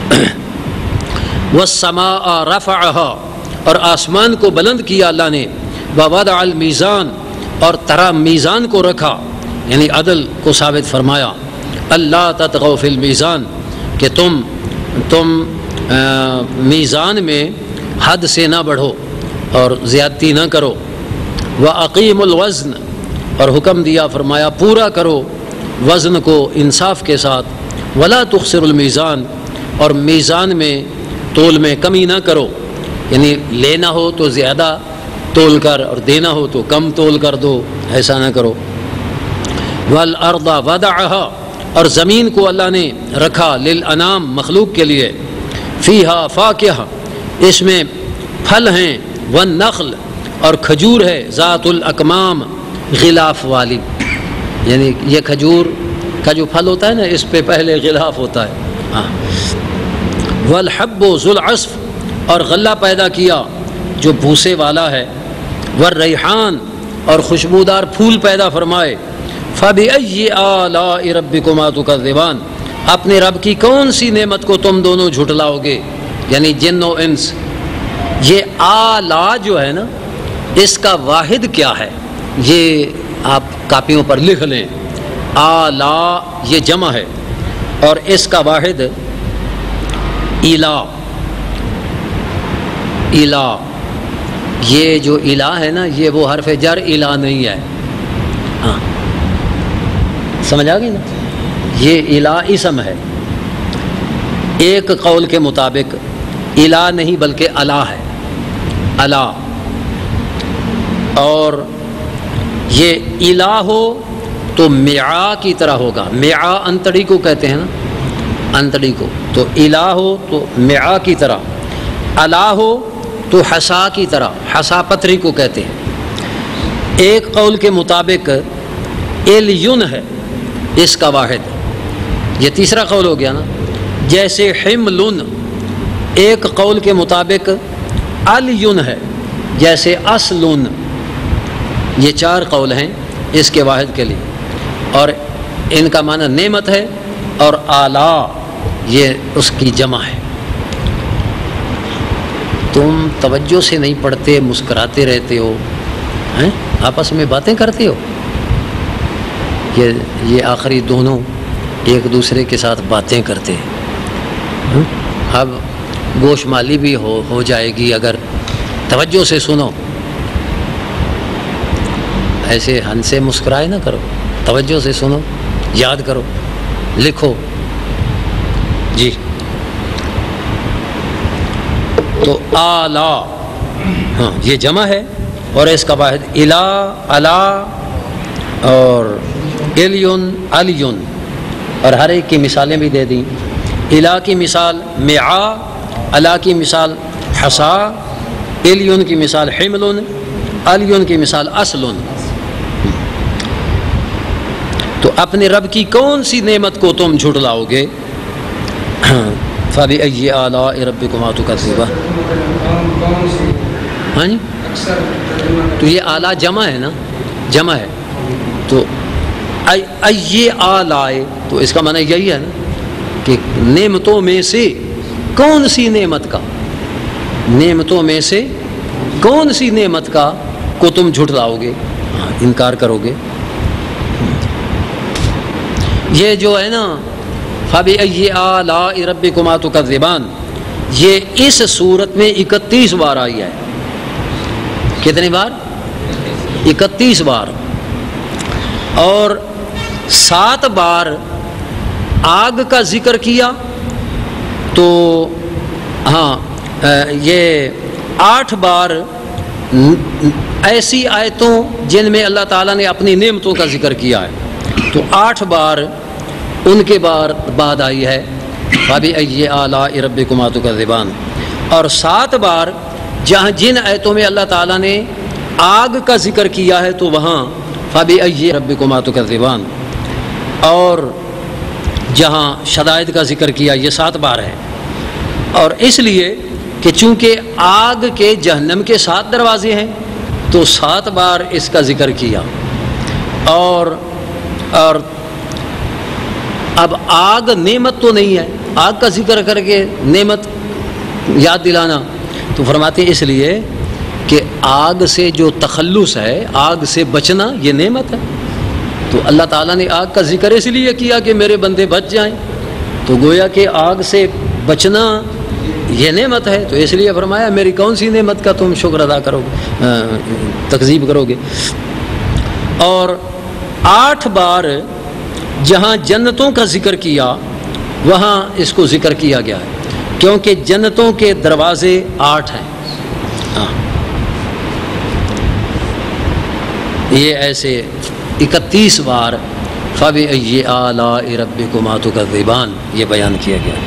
والسماء رفعها، اور آسمان کو بلند کیا اللہ نے. ووضع المیزان، اور طرح میزان کو رکھا، یعنی عدل کو ثابت فرمایا. اللہ تطغوا فی المیزان، کہ تم تم میزان میں حد سے نہ بڑھو اور زیادتی نہ کرو. وَأَقِيمُوا الْوَزْنَ، اور حکم دیا فرمایا پورا کرو وزن کو انصاف کے ساتھ. وَلَا تُخْسِرُوا الْمِيزَانَ، اور میزان میں تول میں کمی نہ کرو، یعنی لینا ہو تو زیادہ تول کر اور دینا ہو تو کم تول کر دو، ایسا نہ کرو. وَالْأَرْضَ وَضَعَهَا، اور زمین کو اللہ نے رکھا للانام، مخلوق کے لیے. فِيهَا فَاكِهَةٌ، اس میں پھل ہیں. وَالنَّخْلُ، اور کھجور ہے. ذات الاکمام، غلاف والی، یعنی یہ کھجور کا جو پھل ہوتا ہے نا اس پہ پہلے غلاف ہوتا ہے. ہاں. وَالْحَبُّ ذُو الْعَصْفِ، اور غلہ پیدا کیا جو بھوسے والا ہے. والریحان، اور خوشبودار پھول پیدا فرمائے. فَبِأَيِّ آلَاءِ رَبِّكُمَا تُكَذِّبَانِ، اپنے رب کی کون سی نعمت کو تم دونوں جھٹلاؤ گے، یعنی جن و انس. یہ آلا جو ہے نا اس کا واحد کیا ہے یہ آپ کاپیوں پر لکھ لیں. آلا یہ جمع ہے اور اس کا واحد الہ. الہ، یہ جو الہ ہے نا یہ وہ حرف جر الہ نہیں ہے. ہاں سمجھ آ گئی نا، یہ الہ اسم ہے. ایک قول کے مطابق الہ نہیں بلکہ الہ ہے، الہ. اور یہ الہ ہو تو معا کی طرح ہوگا. معا انتڑی کو کہتے ہیں نا، انتڑی کو. تو الہ ہو تو معا کی طرح، الہ ہو تو حسا کی طرح، حسا پتھری کو کہتے ہیں. ایک قول کے مطابق الیون ہے اس کا واحد، یہ تیسرا قول ہو گیا نا. جیسے حملن، ایک قول کے مطابق الیون ہے، جیسے اصلن. یہ چار قول ہیں اس کے واحد کے لیے، اور ان کا معنی نعمت ہے اور آلا یہ اس کی جمع ہے۔ تم توجہ سے نہیں پڑھتے، مسکراتے رہتے ہو، ہیں آپس میں باتیں کرتے ہو، یہ یہ آخری دونوں ایک دوسرے کے ساتھ باتیں کرتے ہیں۔ اب گوش مالی بھی ہو ہو جائے گی اگر توجہ سے سنو، ایسے ہنسے مسکرائے نہ کرو، توجہ سے سنو، یاد کرو، لکھو۔ جی تو آلا، ہاں یہ جمع ہے، اور اس کا واحد الا، الا اور الیون، الیون، اور ہر ایک کی مثالیں بھی دے دیں۔ الا کی مثال معا، الا کی مثال حصا، الیون کی مثال حمل، الیون کی مثال اصل۔ تو اپنے رب کی کون سی نعمت کو تم جھٹلاؤ گے؟ فَبِأَيِّ آلَاءِ رَبِّكُمَا تُكَذِّبَانِ۔ ہاں جی، تو یہ آلہ جمع ہے نا، جمع ہے، تو اَيِّ آلَاءِ، تو اس کا معنی یہی ہے نا کہ نعمتوں میں سے کون سی نعمت کا، نعمتوں میں سے کون سی نعمت کا کو تم جھٹلاؤ گے، انکار کرو گے۔ یہ جو ہے نا فَبِأَيِّ آلَاءِ رَبِّكُمَا تُكَذِّبَانِ، یہ اس صورت میں اکتیس بار آئی ہے۔ کتنی بار؟ اکتیس بار، اور سات بار آگ کا ذکر کیا، تو ہاں یہ آٹھ بار ایسی آیتوں جن میں اللہ تعالیٰ نے اپنی نعمتوں کا ذکر کیا ہے، تو آٹھ بار ان کے بار بعد آئی ہے فَبِأَيِّ آلَاءِ رَبِّكُمَا تُكَذِّبَانِ، اور سات بار جہاں جن آیتوں میں اللہ تعالیٰ نے آگ کا ذکر کیا ہے تو وہاں فَبِأَيِّ رَبِّكُمَا تُكَذِّبَانِ، اور جہاں شدائد کا ذکر کیا یہ سات بار ہے۔ اور اس لیے کہ چونکہ آگ کے جہنم کے سات دروازے ہیں تو سات بار اس کا ذکر کیا، اور اور اب آگ نعمت تو نہیں ہے، آگ کا ذکر کر کے نعمت یاد دلانا، تو فرماتے ہیں اس لیے کہ آگ سے جو تخلص ہے، آگ سے بچنا، یہ نعمت ہے۔ تو اللہ تعالیٰ نے آگ کا ذکر اس لیے کیا کہ میرے بندے بچ جائیں، تو گویا کہ آگ سے بچنا یہ نعمت ہے، تو اس لیے فرمایا میری کون سی نعمت کا تم شکر ادا کرو گے، تکذیب کرو گے۔ اور آٹھ بار جہاں جنتوں کا ذکر کیا وہاں اس کو ذکر کیا گیا ہے، کیونکہ جنتوں کے دروازے آٹھ ہیں۔ ہاں یہ ایسے اکتیس بار فَبِأَيِّ آلَاءِ رَبِّكُمَا تُكَذِّبَانِ یہ بیان کیا گیا۔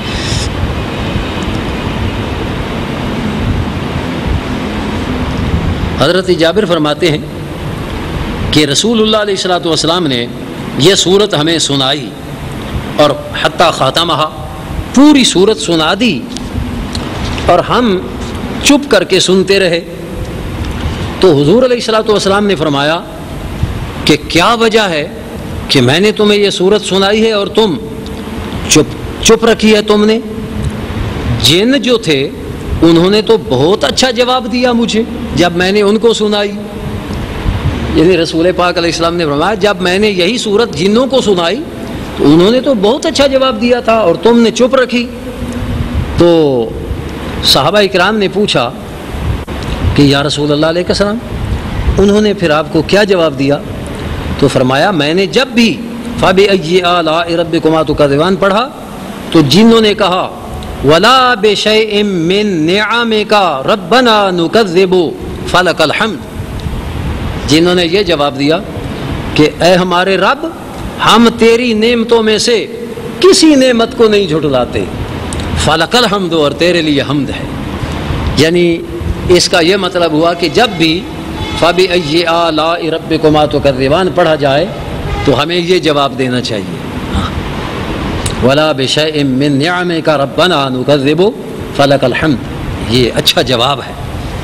حضرت جابر فرماتے ہیں کہ رسول اللہ علیہ الصلوۃ والسلام نے یہ صورت ہمیں سنائی، اور حتیٰ خاتمہ، پوری صورت سنا دی، اور ہم چپ کر کے سنتے رہے۔ تو حضور علیہ الصلوۃ والسلام نے فرمایا کہ کیا وجہ ہے کہ میں نے تمہیں یہ صورت سنائی ہے اور تم چپ چپ رکھی ہے تم نے؟ جن جو تھے انہوں نے تو بہت اچھا جواب دیا مجھے جب میں نے ان کو سنائی، یعنی رسول پاک علیہ السلام نے فرمایا جب میں نے یہی صورت جنوں کو سنائی تو انہوں نے تو بہت اچھا جواب دیا تھا اور تم نے چپ رکھی۔ تو صحابہ اکرام نے پوچھا کہ یا رسول اللہ علیہ السلام انہوں نے پھر آپ کو کیا جواب دیا؟ تو فرمایا میں نے جب بھی فَبِأَيِّ آلَاءِ رَبِّكُمَا تُكَذِّبَانِ پڑھا تو جنوں نے کہا وَلَا بِشَيْءٍ مِّن نِعَمِكَ رَبَّنَا نُكَذِّبُ فَلَكَ الْحَمْدُ، جنہوں نے یہ جواب دیا کہ اے ہمارے رب ہم تیری نعمتوں میں سے کسی نعمت کو نہیں جھٹلاتے، فَلَكَ الْحَمْدُ، اور تیرے لیے حمد ہے۔ یعنی اس کا یہ مطلب ہوا کہ جب بھی فَبِأَيِّ آلَاءِ رَبِّكُمَا تُكَذِّبَانِ پڑھا جائے تو ہمیں یہ جواب دینا چاہیے، وَلَا بِشَيْءٍ مِّن نِعَمِكَ رَبَّنَا نُكَذِّبُ فَلَكَ الْحَمْدُ، یہ اچھا جواب ہے۔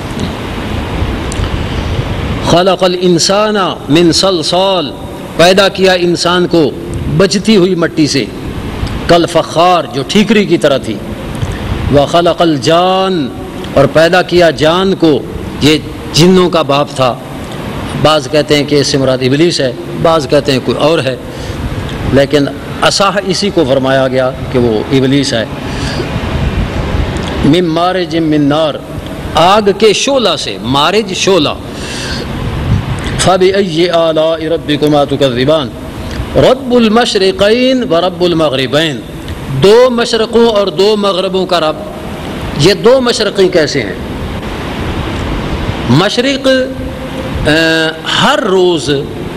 خَلَقَ الْإِنسَانَ مِنْ صَلْصَالٍ، پیدا کیا انسان کو بجتی ہوئی مٹی سے، کل فخار جو ٹھیکری کی طرح تھی، وخلق الجان اور پیدا کیا جان کو، یہ جنوں کا باپ تھا، بعض کہتے ہیں کہ اس سے مراد ابلیس ہے، بعض کہتے ہیں کوئی اور ہے، لیکن اصح اسی کو فرمایا گیا کہ وہ ابلیس ہے۔ من مارج من نار، آگ کے شعلہ سے، مارج شعلہ۔ فبأي آلاء ربكما تكذبان، رب المشرقین و رب المغربین، دو مشرقوں اور دو مغربوں کا رب۔ یہ دو مشرقیں کیسے ہیں؟ مشرق ہر روز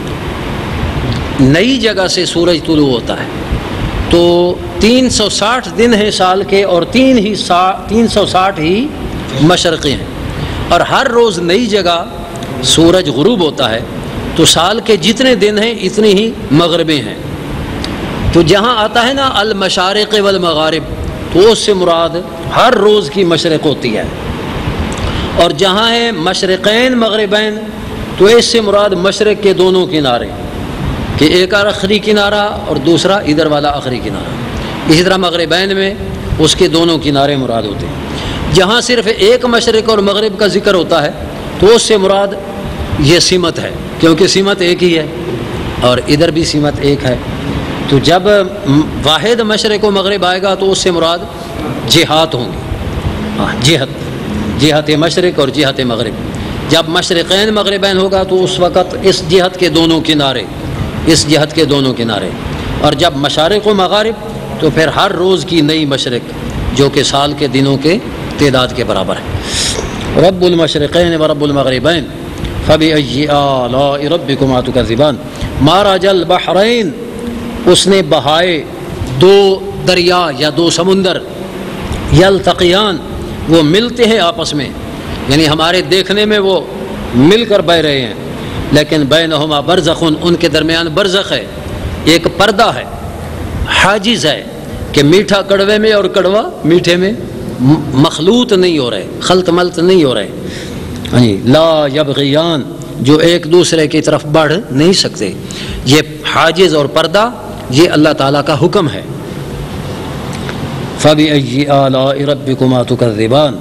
نئی جگہ سے سورج طلوع ہوتا ہے، تو تین سو ساٹھ دن ہیں سال کے، اور تین ہی سا تین سو ساٹھ ہی مشرقیں ہیں، اور ہر روز نئی جگہ سورج غروب ہوتا ہے، تو سال کے جتنے دن ہیں اتنی ہی مغربیں ہیں۔ تو جہاں آتا ہے نا المشارق والمغارب، تو اس سے مراد ہر روز کی مشرق ہوتی ہے، اور جہاں ہے مشرقین مغربین، تو اس سے مراد مشرق کے دونوں کنارے، کہ ایک آخری کنارہ اور دوسرا ادھر والا آخری کنارہ۔ اسی طرح مغربین میں اس کے دونوں کنارے مراد ہوتے ہیں۔ جہاں صرف ایک مشرق اور مغرب کا ذکر ہوتا ہے، تو اس سے مراد یہ سمت ہے، کیونکہ سمت ایک ہی ہے اور ادھر بھی سمت ایک ہے۔ تو جب واحد مشرق و مغرب آئے گا تو اس سے مراد جہات ہوں گی، جہت جہت مشرق اور جہت مغرب۔ جب مشرقین مغربین ہوگا تو اس وقت اس جہت کے دونوں کنارے، اس جہت کے دونوں کنارے، اور جب مشارق و مغارب تو پھر ہر روز کی نئی مشرق، جو کہ سال کے دنوں کے تعداد کے برابر ہے۔ رب المشرقین و رب المغربین فبأي آلاء ربكما تكذبان، مارج البحرین، اس نے بہائے دو دریا یا دو سمندر، یلتقیان، وہ ملتے ہیں آپس میں، یعنی ہمارے دیکھنے میں وہ مل کر بہ رہے ہیں، لیکن بینہما برزخ، ان کے درمیان برزخ ہے، ایک پردہ ہے، حاجز ہے، کہ میٹھا کڑوے میں اور کڑوا میٹھے میں مخلوط نہیں ہو رہے، خلط ملط نہیں ہو رہے، لا یبغیان، جو ایک دوسرے کی طرف بڑھ نہیں سکتے۔ یہ حاجز اور پردہ یہ اللہ تعالیٰ کا حکم ہے۔ فَبِأَيِّ آلَاءِ رَبِّكُمَا تُكَذِّبَانِ،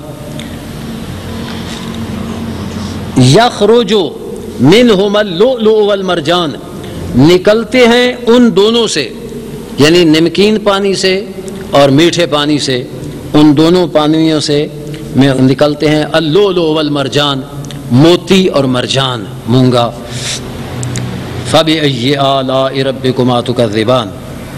یخرج منہما اللؤلؤ والمرجان، نکلتے ہیں ان دونوں سے، یعنی نمکین پانی سے اور میٹھے پانی سے، ان دونوں پانیوں سے میں نکلتے ہیں اللؤلؤ والمرجان، موتی اور مرجان، مونگا۔ فَبِأَيِّ آلَاءِ رَبِّكُمَا تُكَذِّبَانِ،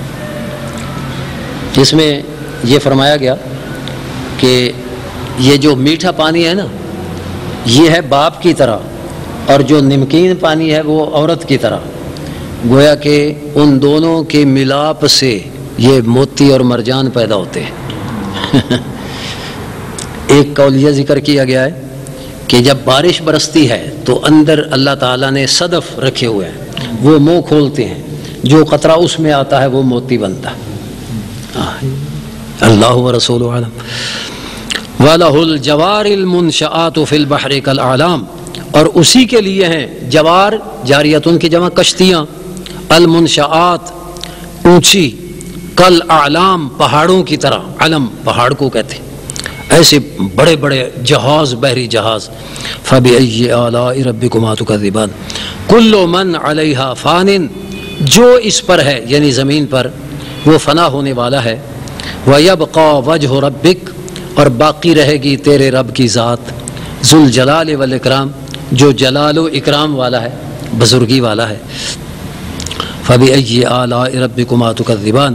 اس میں یہ فرمایا گیا کہ یہ جو میٹھا پانی ہے نا، یہ ہے باپ کی طرح، اور جو نمکین پانی ہے وہ عورت کی طرح، گویا کہ ان دونوں کے ملاپ سے یہ موتی اور مرجان پیدا ہوتے ہیں۔ ایک قول یہ ذکر کیا گیا ہے کہ جب بارش برستی ہے تو اندر اللہ تعالیٰ نے صدف رکھے ہوئے ہیں، وہ منہ کھولتے ہیں، جو قطرہ اس میں آتا ہے وہ موتی بنتا ہے۔ اللہ ورسولہ عالم۔ وَلَهُ الْجَوَارِ الْمُنْشَآتُ فِي الْبَحْرِ كَالْأَعْلَامِ، اور اسی کے لیے ہیں جوار، جاریتن کی جمع کشتیاں، المنشآت اونچی، کالأعلام پہاڑوں کی طرح، علم پہاڑ کو کہتے ہیں، ایسے بڑے بڑے جہاز، بحری جہاز۔ فَبِأَيِّ آلَاءِ رَبِّكُمَا تُكَذِّبَانِ كُلُّ مَنْ عَلَيْهَا فَانٍ، جو اس پر ہے یعنی زمین پر وہ فنا ہونے والا ہے، وَيَبْقَى وَجْهُ رَبِّكَ، اور باقی رہے گی تیرے رب کی ذات، ذو الجلال والاکرام، جو جلال و اکرام والا ہے، بزرگی والا ہے۔ فَبِأَيِّ آلَاءِ رَبِّكُمَا تُكَذِّبَانِ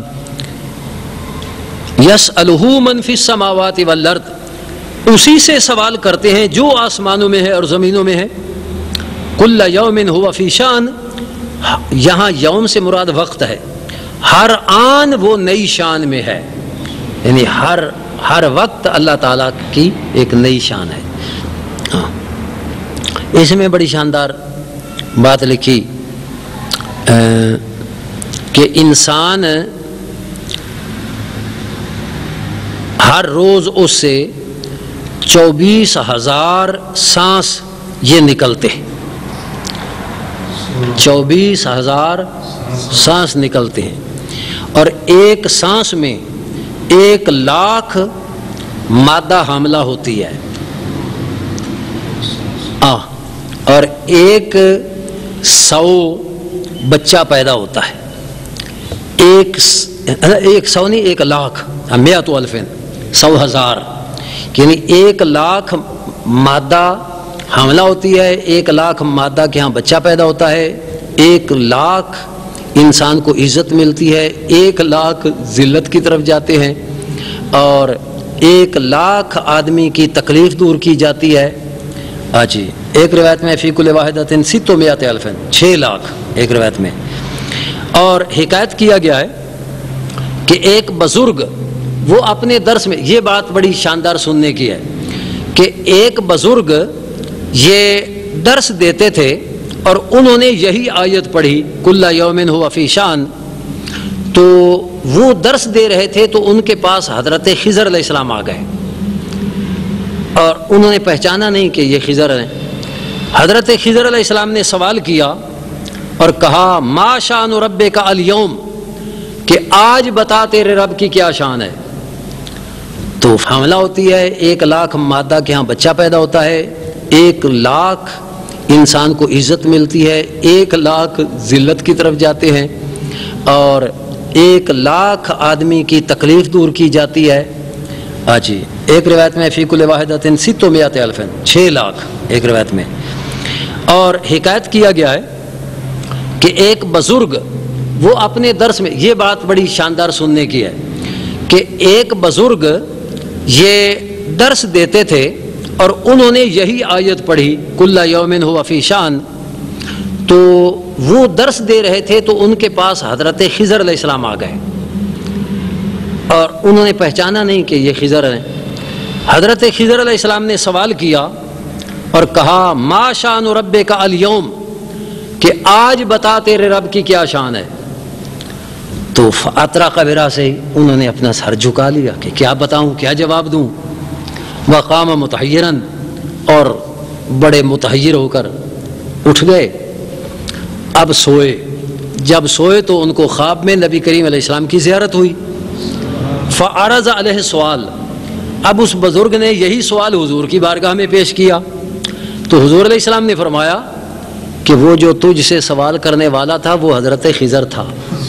يَسْأَلُهُ مَنْ فِي السَّمَاوَاتِ وَالْأَرْضِ، اسی سے سوال کرتے ہیں جو آسمانوں میں ہے اور زمینوں میں ہے۔ كُلَّ يَوْمٍ هُوَ فِي شَأْنٍ، یہاں یوم سے مراد وقت ہے، ہر آن وہ نئی شان میں ہے، یعنی ہر ہر وقت اللہ تعالیٰ کی ایک نئی شان ہے۔ ہاں، اس میں بڑی شاندار بات لکھی کہ انسان ہر روز اس سے چوبیس ہزار سانس یہ نکلتے ہیں، چوبیس ہزار سانس نکلتے ہیں، اور ایک سانس میں ایک لاکھ مادہ حاملہ ہوتی ہے آ اور ایک سو بچہ پیدا ہوتا ہے. ایک ایک سو نہیں ایک لاکھ میات الفین سو ہزار یعنی ایک لاکھ مادہ حاملہ ہوتی ہے, ایک لاکھ مادہ کے ہاں بچہ پیدا ہوتا ہے, ایک لاکھ انسان کو عزت ملتی ہے, ایک لاکھ ذلت کی طرف جاتے ہیں, اور ایک لاکھ آدمی کی تکلیف دور کی جاتی ہے. ہاں جی, ایک روایت میں فی کل واحدۃ ستو مئات الف چھ لاکھ ایک روایت میں. اور حکایت کیا گیا ہے کہ ایک بزرگ وہ اپنے درس میں, یہ بات بڑی شاندار سننے کی ہے کہ ایک بزرگ یہ درس دیتے تھے اور انہوں نے یہی آیت پڑھی کل یوم ہوا فی شان. تو وہ درس دے رہے تھے تو ان کے پاس حضرت خضر علیہ السلام آ گئے اور انہوں نے پہچانا نہیں کہ یہ خضر ہیں. حضرت خضر علیہ السلام نے سوال کیا اور کہا ما شان ربک الیوم, کہ آج بتا تیرے رب کی کیا شان ہے. تو حاملہ ہوتی ہے, ایک لاکھ مادہ کے ہاں بچہ پیدا ہوتا ہے, ایک لاکھ انسان کو عزت ملتی ہے, ایک لاکھ ذلت کی طرف جاتے ہیں, اور ایک لاکھ آدمی کی تکلیف دور کی جاتی ہے. ہاں جی, ایک روایت میں فی کل واحدۃ ستو مئات الف چھ لاکھ ایک روایت میں. اور حکایت کیا گیا ہے کہ ایک بزرگ وہ اپنے درس میں, یہ بات بڑی شاندار سننے کی ہے کہ ایک بزرگ یہ درس دیتے تھے اور انہوں نے یہی آیت پڑھی کل یوم ہوا فی شان. تو وہ درس دے رہے تھے تو ان کے پاس حضرت خضر علیہ السلام آ گئے اور انہوں نے پہچانا نہیں کہ یہ خضر ہیں. حضرت خضر علیہ السلام نے سوال کیا اور کہا ما شان ربک الیوم, کہ آج بتا تیرے رب کی کیا شان ہے. تو فاطرق براسہ ہی انہوں نے اپنا سر جھکا لیا کہ کیا بتاؤں, کیا جواب دوں. وقام متحیراً, اور بڑے متحیر ہو کر اٹھ گئے. اب سوئے, جب سوئے تو ان کو خواب میں نبی کریم علیہ السلام کی زیارت ہوئی. فعرض علیہ سوال, اب اس بزرگ نے یہی سوال حضور کی بارگاہ میں پیش کیا. تو حضور علیہ السلام نے فرمایا کہ وہ جو تجھ سے سوال کرنے والا تھا وہ حضرت خضر تھا.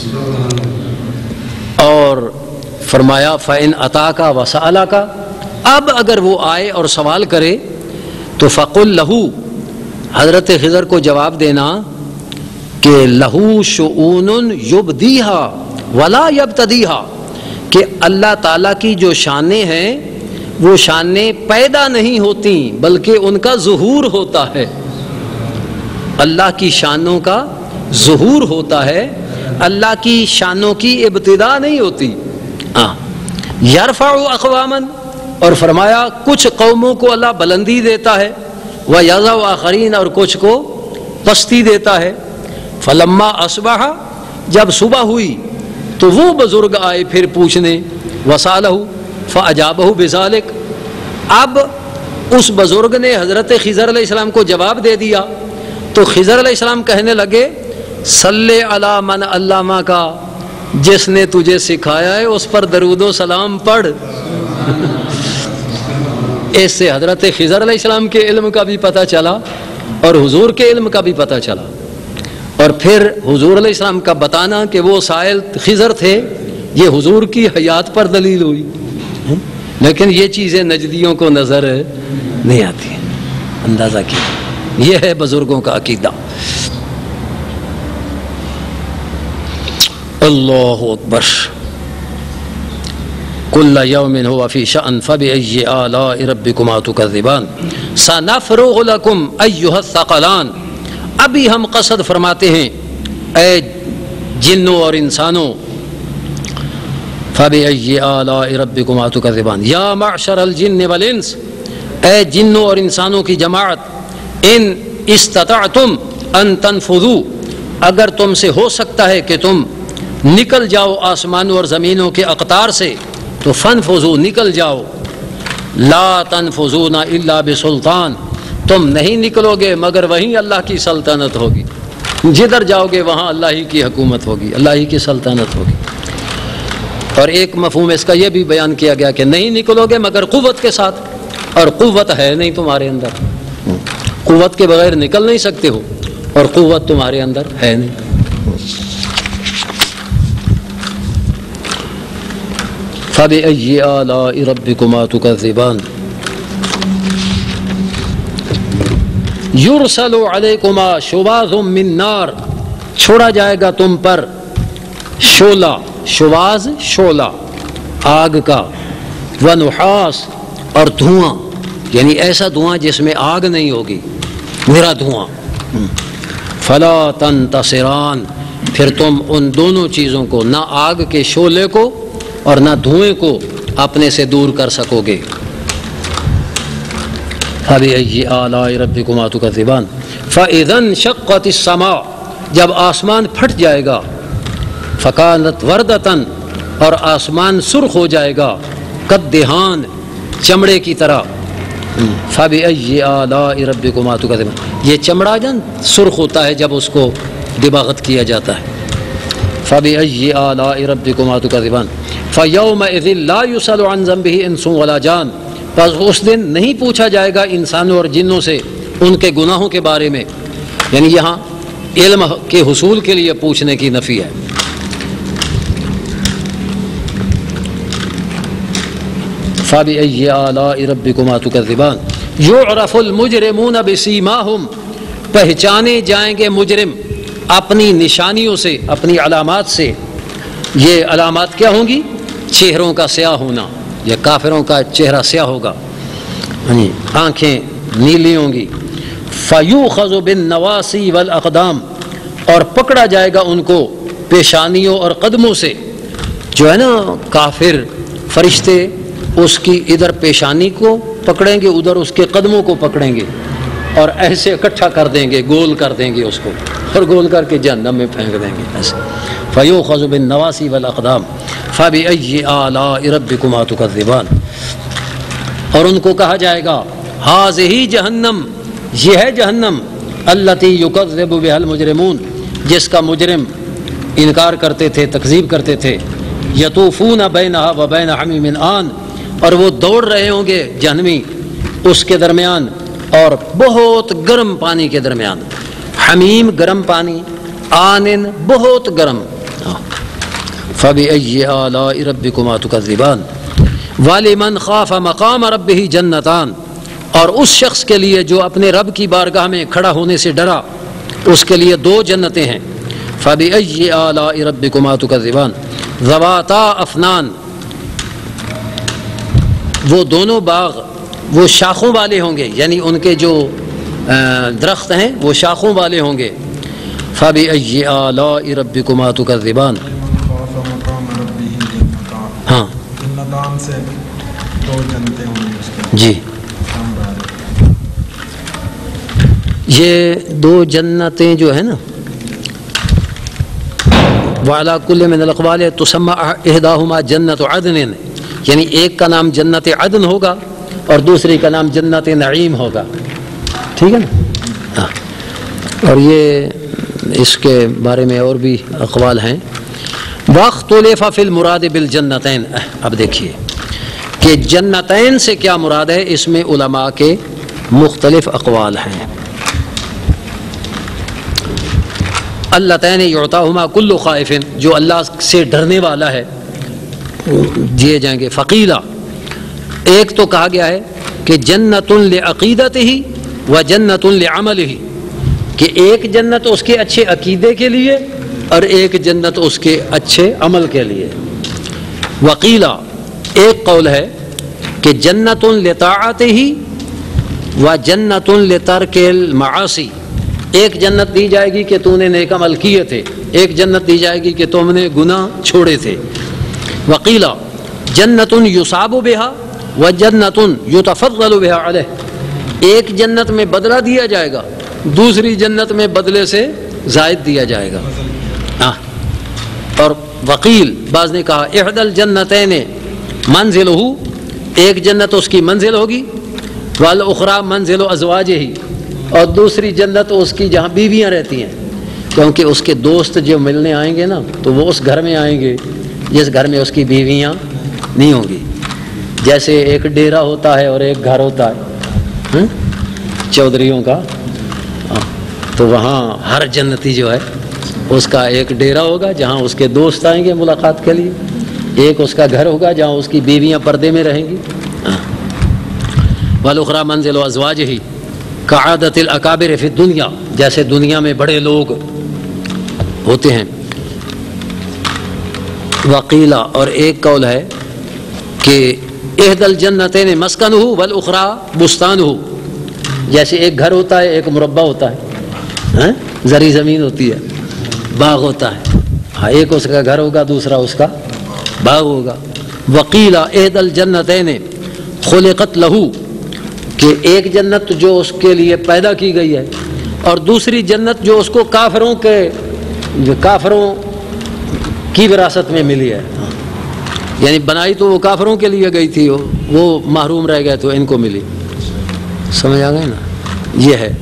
اور فرمایا فَإِنْ أَتَاكَ وَسَأَلَكَ, اب اگر وہ آئے اور سوال کرے تو فَقُلْ لَهُ, حضرت خضر کو جواب دینا کہ لَهُ شُؤُونٌ يُبْدِيهَا وَلَا يَبْتَدِيهَا, کہ اللہ تعالیٰ کی جو شانیں ہیں وہ شانیں پیدا نہیں ہوتی بلکہ ان کا ظہور ہوتا ہے. اللہ کی شانوں کا ظہور ہوتا ہے, اللہ کی شانوں کی ابتدا نہیں ہوتی. یرفع اقواما, اور فرمایا کچھ قوموں کو اللہ بلندی دیتا ہے, ویضع آخرین, اور کچھ کو پستی دیتا ہے. فلما اصبح, جب صبح ہوئی تو وہ بزرگ آئے پھر پوچھنے, وسالہ فاجابہ بذلک, اب اس بزرگ نے حضرت خضر علیہ السلام کو جواب دے دیا. تو خضر علیہ السلام کہنے لگے صلی علی من علامہ کا, جس نے تجھے سکھایا ہے اس پر درود و سلام پڑھ. اس سے حضرت خضر علیہ السلام کے علم کا بھی پتہ چلا اور حضور کے علم کا بھی پتہ چلا. اور پھر حضور علیہ السلام کا بتانا کہ وہ سائل خضر تھے, یہ حضور کی حیات پر دلیل ہوئی. لیکن یہ چیزیں نجدیوں کو نظر نہیں آتی ہیں. اندازہ کیا, یہ ہے بزرگوں کا عقیدہ. اللہ اکبر. کل یوم ہوا فی شأن فبأی آلاء ربکما تکذبان سنفرغ لکم ایھا الثقلان. ابھی ہم قصد فرماتے ہیں اے جنوں اور انسانوں, فبأی آلاء ربکما تکذبان یا معشر الجن والانس, اے جنوں اور انسانوں کی جماعت, ان استطعتم ان تنفذوا, اگر تم سے ہو سکتا ہے کہ تم نکل جاؤ آسمانوں اور زمینوں کے اقطار سے, تو فانفذوا, نکل جاؤ. لا تنفذون الا بسلطان, تم نہیں نکلو گے مگر وہیں اللہ کی سلطنت ہوگی. جدھر جاؤ گے وہاں اللہ ہی کی حکومت ہوگی, اللہ ہی کی سلطنت ہوگی. اور ایک مفہوم اس کا یہ بھی بیان کیا گیا کہ نہیں نکلو گے مگر قوت کے ساتھ، اور قوت ہے نہیں تمہارے اندر، قوت کے بغیر نکل نہیں سکتے ہو، اور قوت تمہارے اندر ہے نہیں۔ فَبِأَيِّ آلَاءِ رَبِّكُمَا تُكَذِّبَانِ يُرْسَلُ عَلَيْكُمَا شُوَاظٌ مِّن نَّارٍ، چھوڑا جائے گا تم پر شعلہ، شواز شعلہ آگ کا، وَنُحَاسٌ اور دھواں، یعنی ایسا دھواں جس میں آگ نہیں ہوگی، میرا دھواں۔ فَلَا تَنْتَصِرَانِ، پھر تم ان دونوں چیزوں کو، نہ آگ کے شعلے کو اور نہ دھوئیں کو اپنے سے دور کر سکو گے۔ فَبِأَيِّ آلَاءِ رَبِّكُمَا تُكَذِّبَانِ فَإِذَا انشَقَّتِ السَّمَاءُ، جب آسمان پھٹ جائے گا، فَكَانَتْ وَرْدَةً اور آسمان سرخ ہو جائے گا، کالدہان چمڑے کی طرح۔ فَبِأَيِّ آلَاءِ رَبِّكُمَا تُكَذِّبَانِ، یہ چمڑا جن سرخ ہوتا ہے جب اس کو دباغت کیا جاتا ہے۔ فَبِأَيِّ آلَاءِ رَبِّكُمَا تُكَذِّبَانِ فَيَوْمَئِذٍ لَا يُسْأَلُ عَنْ ذَنبِهِ إِنسٌ وَلَا جَانٌ، پس اس دن نہیں پوچھا جائے گا انسانوں اور جنوں سے ان کے گناہوں کے بارے میں، یعنی یہاں علم کے حصول کے لیے پوچھنے کی نفی ہے۔ فَبِأَيِّ آلَاءِ رَبِّكُمَا تُكَذِّبَانِ يُعْرَفُ الْمُجْرِمُونَ بِسِیمَاهُمْ، پہچانے جائیں گے مجرم اپنی نشانیوں سے، اپنی علامات سے۔ یہ علامات کیا ہوں گی؟ چہروں کا سیاہ ہونا، یا کافروں کا چہرہ سیاہ ہوگا، آنکھیں نیلی ہوں گی۔ فَيُؤْخَذُ بِالنَّوَاصِي وَالْأَقْدَامِ، اور پکڑا جائے گا ان کو پیشانیوں اور قدموں سے۔ جو ہے نا کافر فرشتے اس کی ادھر پیشانی کو پکڑیں گے، ادھر اس کے قدموں کو پکڑیں گے، اور ایسے اکٹھا کر دیں گے، گول کر دیں گے اس کو، اور گول کر کے جہنم میں پھینک دیں گے ایسے۔ فَيُؤْخَذُ بِالنَّوَاصِي وَالْأَقْدَامِ فَبِأَيِّ آلَاءِ رَبِّكُمَا تُكَذِّبَانِ، اور ان کو کہا جائے گا ہَٰذِهِ جہنم، یہ ہے جہنم، الَّتِي يُكَذِّبُ بِهَا الْمُجْرِمُونَ، جس کا مجرم انکار کرتے تھے، تکذیب کرتے تھے۔ يَطُوفُونَ بَيْنَهَا وَبَيْنَ حَمِيمٍ آن، اور وہ دوڑ رہے ہوں گے جہنمی اس کے درمیان اور بہت گرم پانی کے درمیان۔ حمیم گرم پانی، آنن بہت گرم۔ فَبِأَيِّ آلَاءِ رَبِّكُمَا تُكَذِّبَانِ وَلِمَنْ خَافَ مَقَامَ رَبِّهِ جَنَّتَانِ، اور اس شخص کے لیے جو اپنے رب کی بارگاہ میں کھڑا ہونے سے ڈرا، اس کے لیے دو جنتیں ہیں۔ فَبِأَيِّ آلَاءِ رَبِّكُمَا تُكَذِّبَانِ ذَوَاتَا أَفْنَانٍ، وہ دونوں باغ وہ شاخوں والے ہوں گے، یعنی ان کے جو درخت ہیں وہ شاخوں والے ہوں گے۔ فَبِأَيِّ آلَاءِ رَبِّكُمَا تُكَذِّبَانِ، ہاں جنتان سے دو جنتیں ہوں گی اس کے، جی، یہ دو جنتیں جو ہے نا، وَعَلَىٰ كُلِّ مِنَ الْأَقْوَالِ تُسَمَّىٰ إِحْدَاهُمَا جَنَّةُ عَدْنٍ، یعنی ایک کا نام جنت عدن ہوگا اور دوسری کا نام جنت نعیم ہوگا، ٹھیک ہے نا؟ ہاں، اور یہ اس کے بارے میں اور بھی اقوال ہیں۔ وَاخْتُلِفَ فِي الْمُرَادِ بِالْجَنَّتَيْنِ، اب دیکھیے کہ جنتین سے کیا مراد ہے، اس میں علماء کے مختلف اقوال ہیں۔ اللتین یعطاہما کل خائف، جو اللہ سے ڈرنے والا ہے دیے جائیں گے۔ فقیلا، ایک تو کہا گیا ہے کہ جنت لعقیدتہ و جنت لعملہ، کہ ایک جنت اس کے اچھے عقیدے کے لیے اور ایک جنت اس کے اچھے عمل کے لیے۔ وقیلا، ایک قول ہے کہ جنت لطاعتہ و جنت لترک المعاصی، ایک جنت دی جائے گی کہ تو نے نیک عمل کیے تھے، ایک جنت دی جائے گی کہ تم نے گناہ چھوڑے تھے۔ وقیلا جنت یصاب بہا و جنت یتفضل بہا علیہ، ایک جنت میں بدلہ دیا جائے گا، دوسری جنت میں بدلے سے زائد دیا جائے گا۔ ہاں، اور وقیل بعض نے کہا احد الجنتین منزلہ، ایک جنت اس کی منزل ہوگی، والاخری منزل ازواجہ، اور دوسری جنت اس کی جہاں بیویاں رہتی ہیں، کیونکہ اس کے دوست جو ملنے آئیں گے نا تو وہ اس گھر میں آئیں گے جس گھر میں اس کی بیویاں نہیں ہوں گی. جیسے ایک ڈیرا ہوتا ہے اور ایک گھر ہوتا ہے چودھریوں کا، تو وہاں ہر جنتی جو ہے اس کا ایک ڈیرا ہوگا جہاں اس کے دوست آئیں گے ملاقات کے لیے، ایک اس کا گھر ہوگا جہاں اس کی بیویاں پردے میں رہیں گی. والاخری منزل ازواجہ کعادت الاکابر فی الدنیا، جیسے دنیا میں بڑے لوگ ہوتے ہیں. وقیلا، اور ایک قول ہے کہ احد الجنتین مسکنہ والاخری بستانہ، جیسے ایک گھر ہوتا ہے ایک مربع ہوتا ہے، زرعی زمین ہوتی ہے، باغ ہوتا ہے، ہاں ایک اس کا گھر ہوگا دوسرا اس کا باغ ہوگا. وقیلا احد الجنتین خلقت لہو، کہ ایک جنت جو اس کے لیے پیدا کی گئی ہے اور دوسری جنت جو اس کو کافروں کے جو کافروں کی وراثت میں ملی ہے. یعنی بنائی تو وہ کافروں کے لیے گئی تھی، وہ محروم رہ گئے تو ان کو ملی. سمجھ آ گئے نا؟ یہ ہے.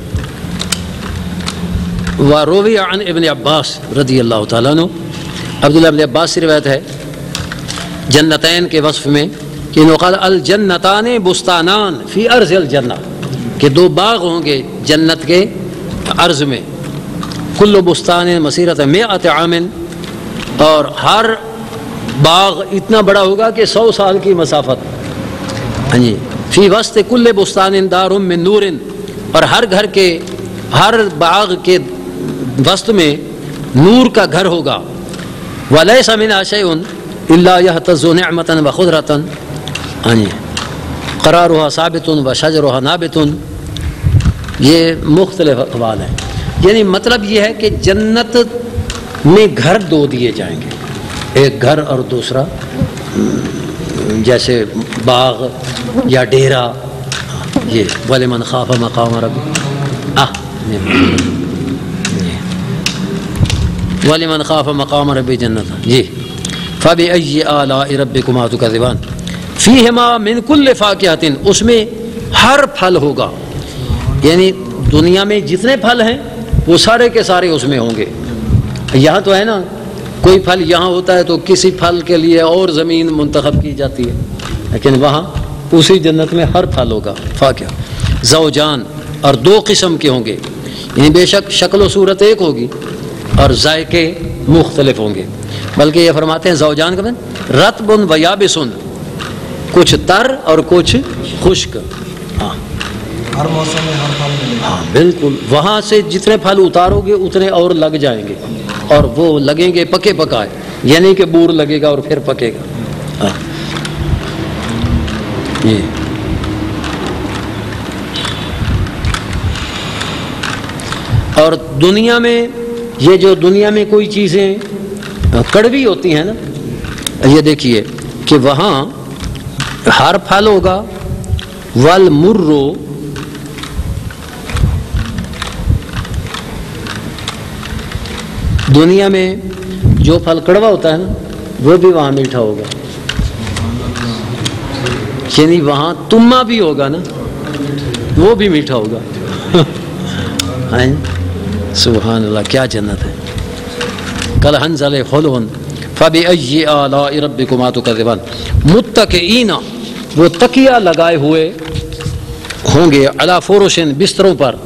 وروی عن ابن عباس رضی اللہ تعالیٰ عنہ، عبداللہ ابن عباس سے روایت ہے جنتین کے وصف میں کہ انہوں قال الجنتان بستانان فی ارض الجنہ، کہ دو باغ ہوں گے جنت کے عرض میں. کل بستان مسیرت مئۃ عام، اور ہر باغ اتنا بڑا ہوگا کہ سو سال کی مسافت. ہاں جی. فی وسط کل بستان دار من نور، اور ہر گھر کے ہر باغ کے وسط میں نور کا گھر ہوگا. ولیس منھا شیء الا یہتز نعمۃ وخضرۃ، ہاں جی، قرارها ثابت وشجرها نابت. یہ مختلف اقوال ہیں. یعنی مطلب یہ ہے کہ جنت میں گھر دو دیے جائیں گے، ایک گھر اور دوسرا جیسے باغ یا ڈیرا. یہ وَلِمَنْ خَافَ مَقَامَ رَبِّهِ آہ وَلِمَنْ خَافَ مَقَامَ رَبِّهِ جنت. جی. فَبِأَيِّ آلَاءِ رَبِّكُمَا تُكَذِّبَانِ فِيهِمَا مِنْ كُلِّ فَاكِهَةٍ، اس میں ہر پھل ہوگا. یعنی دنیا میں جتنے پھل ہیں وہ سارے کے سارے اس میں ہوں گے. یہاں تو ہے نا، کوئی پھل یہاں ہوتا ہے تو کسی پھل کے لیے اور زمین منتخب کی جاتی ہے، لیکن وہاں اسی جنت میں ہر پھل ہوگا. فاکہ زوجان، اور دو قسم کے ہوں گے. یعنی بے شک شکل و صورت ایک ہوگی اور ذائقے مختلف ہوں گے. بلکہ یہ فرماتے ہیں زوجان کا مطلب رطب و یابس، کچھ تر اور کچھ خشک. ہاں ہر موسم میں ہر پھل ملے گا. ہاں بالکل. وہاں سے جتنے پھل اتارو گے اتنے اور لگ جائیں گے، اور وہ لگیں گے پکے پکائے، یعنی کہ بور لگے گا اور پھر پکے گا. یہ اور دنیا میں یہ جو دنیا میں کوئی چیزیں کڑوی ہوتی ہیں نا، یہ دیکھیے کہ وہاں ہر پھل ہوگا. والمرو، دنیا میں جو پھل کڑوا ہوتا ہے نا وہ بھی وہاں میٹھا ہوگا. یعنی وہاں تما بھی ہوگا نا، وہ بھی میٹھا ہوگا. سبحان اللہ، کیا جنت ہے. کالحنظل حلو فبأي آلاء ربكما تكذبان. متکئین، وہ تکیہ لگائے ہوئے ہوں گے، علی فرش، بستروں پر.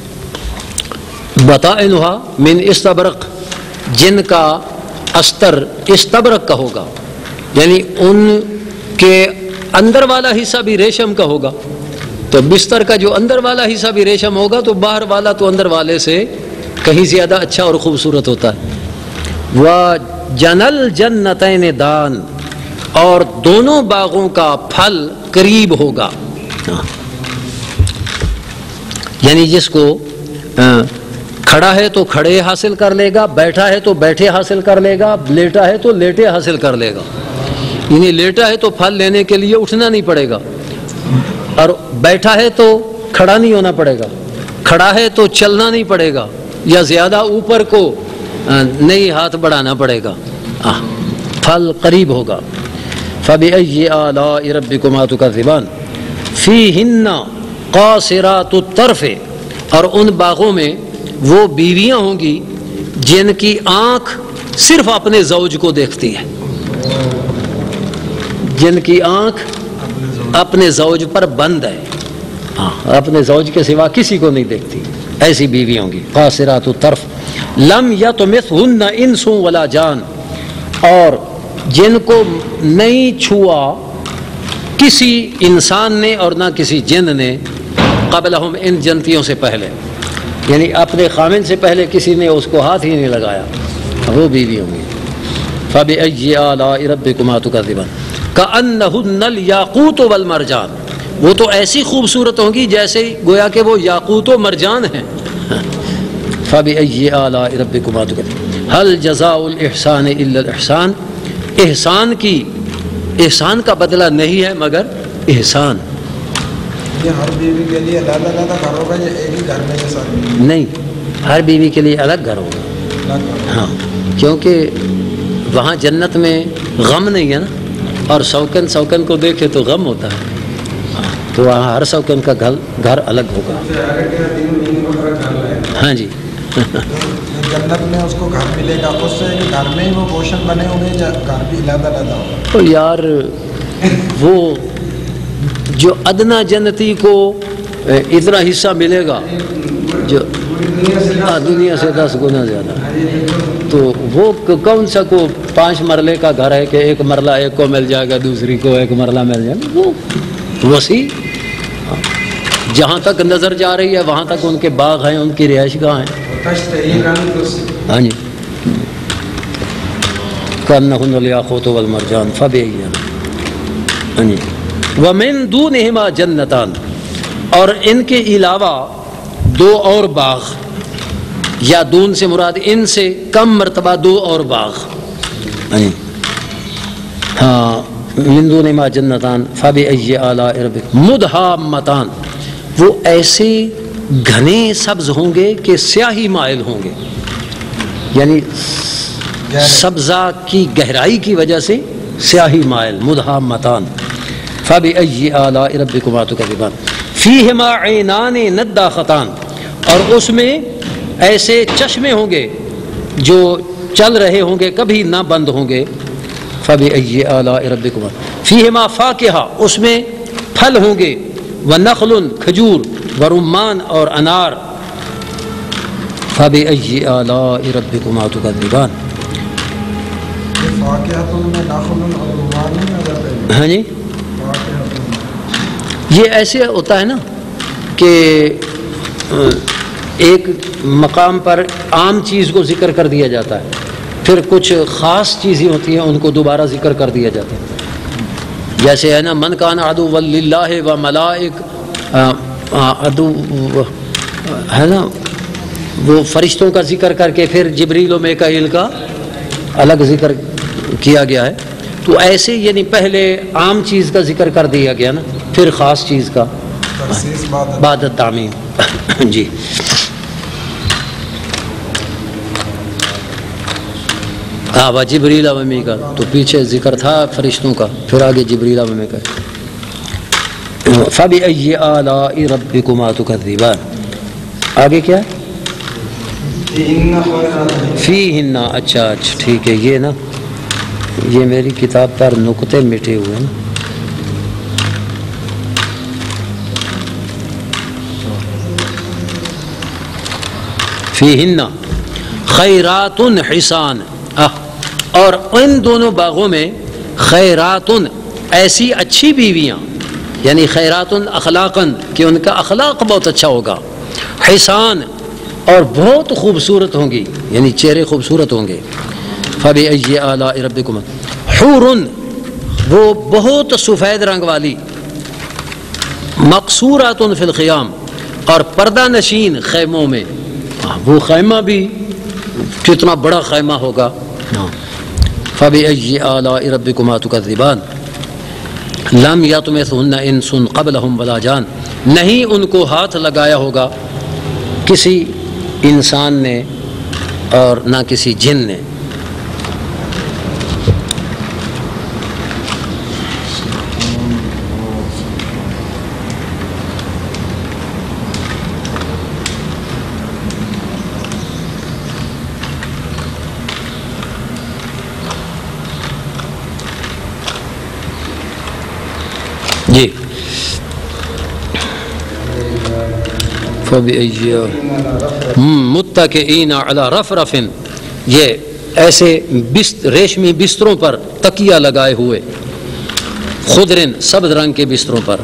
بطائنها من استبرق، جن کا استر استبرق کا ہوگا، یعنی ان کے اندر والا حصہ بھی ریشم کا ہوگا. تو بستر کا جو اندر والا حصہ بھی ریشم ہوگا تو باہر والا تو اندر والے سے کہیں زیادہ اچھا اور خوبصورت ہوتا ہے. وَجَنَى الْجَنَّتَيْنِ دَانٍ، اور دونوں باغوں کا پھل قریب ہوگا. یعنی جس کو کھڑا ہے تو کھڑے حاصل کر لے گا، بیٹھا ہے تو بیٹھے حاصل کر لے گا، لیٹا ہے تو لیٹے حاصل کر لے گا. یعنی لیٹا ہے تو پھل لینے کے لیے اٹھنا نہیں پڑے گا، اور بیٹھا ہے تو کھڑا نہیں ہونا پڑے گا، کھڑا ہے تو چلنا نہیں پڑے گا، یا زیادہ اوپر کو نہیں ہاتھ بڑھانا پڑے گا. پھل قریب ہوگا. فَبِأَيِّ آلَاءِ رَبِّكُمَا تُكَذِّبَانِ فِيهِنَّ قَاصِرَاتُ الطَّرْفِ، اور ان باغوں میں وہ بیویاں ہوں گی جن کی آنکھ صرف اپنے زوج کو دیکھتی ہے. جن کی آنکھ اپنے زوج پر بند ہے، ہاں اپنے زوج کے سوا کسی کو نہیں دیکھتی، ایسی بیوی ہوں گی. قاصرات الطرف لم یطمثہن انس ولا جان، اور جن کو نہیں چھوا کسی انسان نے اور نہ کسی جن نے، قبلہم ان جنتیوں سے پہلے، یعنی اپنے خامن سے پہلے کسی نے اس کو ہاتھ ہی نہیں لگایا، وہ بیوی ہوں گی. فبأي آلاء ربكما تكذبان كأنهن الياقوت والمرجان، وہ تو ایسی خوبصورت ہوں گی جیسے گویا کہ وہ یاقوت و مرجان ہیں. فبأي آلاء ربكما تكذبان هل جزاء الإحسان إلا الإحسان، احسان کی احسان کا بدلہ نہیں ہے مگر احسان. یہ ہر بیوی کے لیے علیحدہ علیحدہ گھر ہوگا یا ایک ہی گھر میں یہ ساری؟ نہیں، ہر بیوی کے لیے الگ گھر ہوگا. ہاں، کیونکہ وہاں جنت میں غم نہیں ہے نا، اور سوکن سوکن کو دیکھے تو غم ہوتا ہے، تو وہاں ہر سوکن کا گھر گھر الگ ہوگا. ہاں جی. جنت میں اس کو گھر ملے گا، اس سے گھر میں ہی وہ پوشن بنے ہوں گے یا گھر بھی علیحدہ علیحدہ ہوگا؟ تو یار وہ جو ادنا جنتی کو اتنا حصہ ملے گا جو دنیا سے دس گنا زیادہ، تو وہ کون سا کو پانچ مرلے کا گھر ہے کہ ایک مرلہ ایک کو مل جائے گا، دوسری کو ایک مرلہ مل جائے گا. وہ وسیع جہاں تک نظر جا رہی ہے وہاں تک ان کے باغ ہیں، ان کی رہائش گاہ ہیں. ہاں جی. کأنہن الیاقوت والمرجان فبأي آلاء. ہاں جی. ومن دونہما جنتان، اور ان کے علاوہ دو اور باغ، یا دون سے مراد ان سے کم مرتبہ دو اور باغ. ہاں، من دونہما جنتان فبأي آلاء ربک مدہامتان، وہ ایسے گھنے سبز ہوں گے کہ سیاہی مائل ہوں گے، یعنی سبزہ کی گہرائی کی وجہ سے سیاہی مائل. مدہامتان فبأي آلاء ربکما تکذبان فیہما عینان نداختان، اور اس میں ایسے چشمے ہوں گے جو چل رہے ہوں گے کبھی نہ بند ہوں گے. فبأي آلاء ربکما فیہما فاکہہ، اس میں پھل ہوں گے، ونخل کھجور، ورمان اور انار. فبأي آلاء ربکما تکذبان. ہاں جی. یہ ایسے ہوتا ہے نا کہ ایک مقام پر عام چیز کو ذکر کر دیا جاتا ہے، پھر کچھ خاص چیزیں ہوتی ہیں ان کو دوبارہ ذکر کر دیا جاتا ہے. جیسے ہے نا من کان عدوا للہ و ملائک عدو ہے نا، وہ فرشتوں کا ذکر کر کے پھر جبریل و میکائیل کا الگ ذکر کیا گیا ہے. تو ایسے یعنی پہلے عام چیز کا ذکر کر دیا گیا نا، پھر خاص چیز کا بعد تعمیم. جی. ہاں وہ جبریل و میکائیل، تو پیچھے ذکر تھا فرشتوں کا، پھر آگے جبریل و میکائیل. فبأي آلاء ربكما تكذبان. آگے کیا فیہن. اچھا اچھا ٹھیک ہے، یہ نا یہ میری کتاب پر نقطے مٹے ہوئے نا. فیہن خیرات حسان، اور ان دونوں باغوں میں خیرات ایسی اچھی بیویاں، یعنی خیرات اخلاقاً کہ ان کا اخلاق بہت اچھا ہوگا، حسان اور بہت خوبصورت ہوں گی، یعنی چہرے خوبصورت ہوں گے. فبأي آلاء ربکما حور، وہ بہت سفید رنگ والی، مقصورات فی الخیام، اور پردہ نشین خیموں میں. وہ خیمہ بھی کتنا بڑا خیمہ ہوگا. فبأي آلاء ربکما تکذبان لم یطمثہن انس قبلہم ولا جان، نہیں ان کو ہاتھ لگایا ہوگا کسی انسان نے اور نہ کسی جن نے. متکئین علی رفرف، یہ ایسے بست ریشمی بستروں پر تکیہ لگائے ہوئے، خضرن سبز رنگ کے بستروں پر،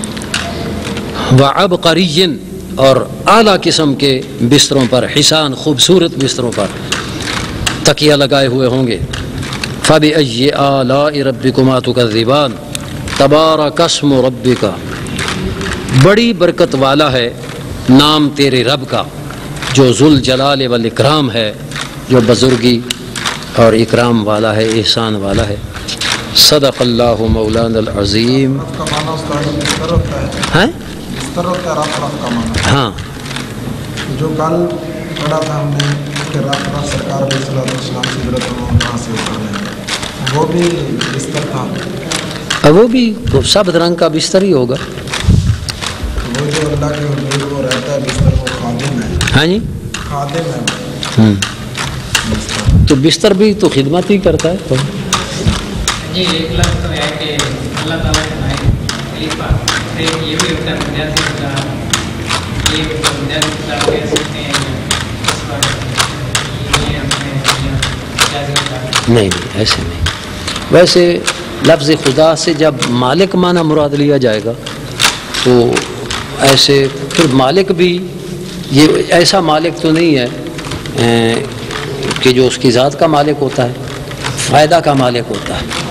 وعبقری اور اعلیٰ قسم کے بستروں پر، حسان خوبصورت بستروں پر تکیہ لگائے ہوئے ہوں گے۔ فَبِأَيِّ آلَاءِ رَبِّكُمَا تُكَذِّبَانِ، تبارک اسم ربک، بڑی برکت والا ہے نام تیرے رب کا جو ذوالجلال والاکرام ہے، جو بزرگی اور اکرام والا ہے، احسان والا ہے۔ صدق اللہ مولانا العظیم۔ رب کا معنی استاد بستر ہوتا ہے، ہیں بستر ہوتا ہے رف رف کا معنی۔ ہاں، جو کل پڑھا تھا ہم نے کہ رف رف سرکار علیہ الصلوۃ والسلام سدرۃ المنتہا سے اترے، وہ بھی بستر تھا، اب وہ بھی سبز رنگ کا بستر ہی ہوگا۔ وہ جو اللہ کے حضور وہ رہتا ہے بستر، وہ خادم ہے، ہاں جی، خادم ہے ہوں، بستر۔ تو بستر بھی تو خدمت ہی کرتا ہے۔ جی ایک لفظ تو ہے کہ اللہ تعالیٰ کے نائب خلیفہ، ایک یہ بھی ہوتا ہے مجازی خدا، یہ بھی ہوتا ہے مجازی خدا کہہ سکتے ہیں اس پر یہ اپنے مجازی خدا۔ نہیں نہیں ایسے نہیں، ویسے لفظ خدا سے جب مالک معنی مراد لیا جائے گا تو ایسے پھر مالک بھی یہ ایسا مالک تو نہیں ہے کہ جو اس کی ذات کا مالک ہوتا ہے، فائدہ کا مالک ہوتا ہے۔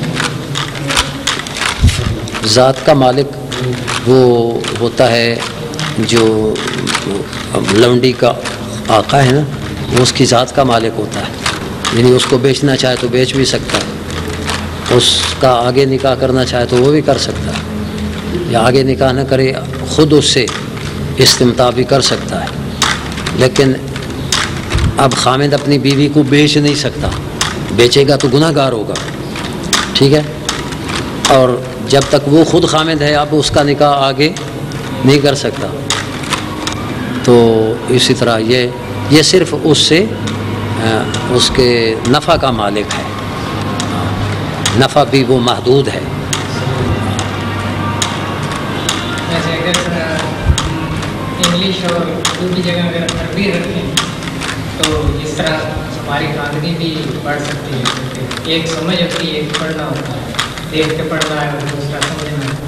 ذات کا مالک وہ ہوتا ہے جو لونڈی کا آقا ہے نا، وہ اس کی ذات کا مالک ہوتا ہے، یعنی اس کو بیچنا چاہے تو بیچ بھی سکتا ہے، اس کا آگے نکاح کرنا چاہے تو وہ بھی کر سکتا ہے، یا آگے نکاح نہ کرے خود اس سے استمتاع بھی کر سکتا ہے، لیکن اب خامد اپنی بیوی کو بیچ نہیں سکتا، بیچے گا تو گناہ گار ہوگا، ٹھیک ہے، اور جب تک وہ خود خامد ہے اب اس کا نکاح آگے نہیں کر سکتا، تو اسی طرح یہ یہ صرف اس سے اس کے نفع کا مالک ہے، نفع بھی وہ محدود ہے۔ ویسے اگر انگلش اور دوسری جگہ اگر عربی رکھیں تو اس طرح ہماری خواندگی بھی بڑھ سکتی ہے، ایک سمجھ ہوتی ہے، ایک پڑھنا ہوتا ہے، دیکھ کے پڑھنا ہے اور دوسرا سمجھنا ہے۔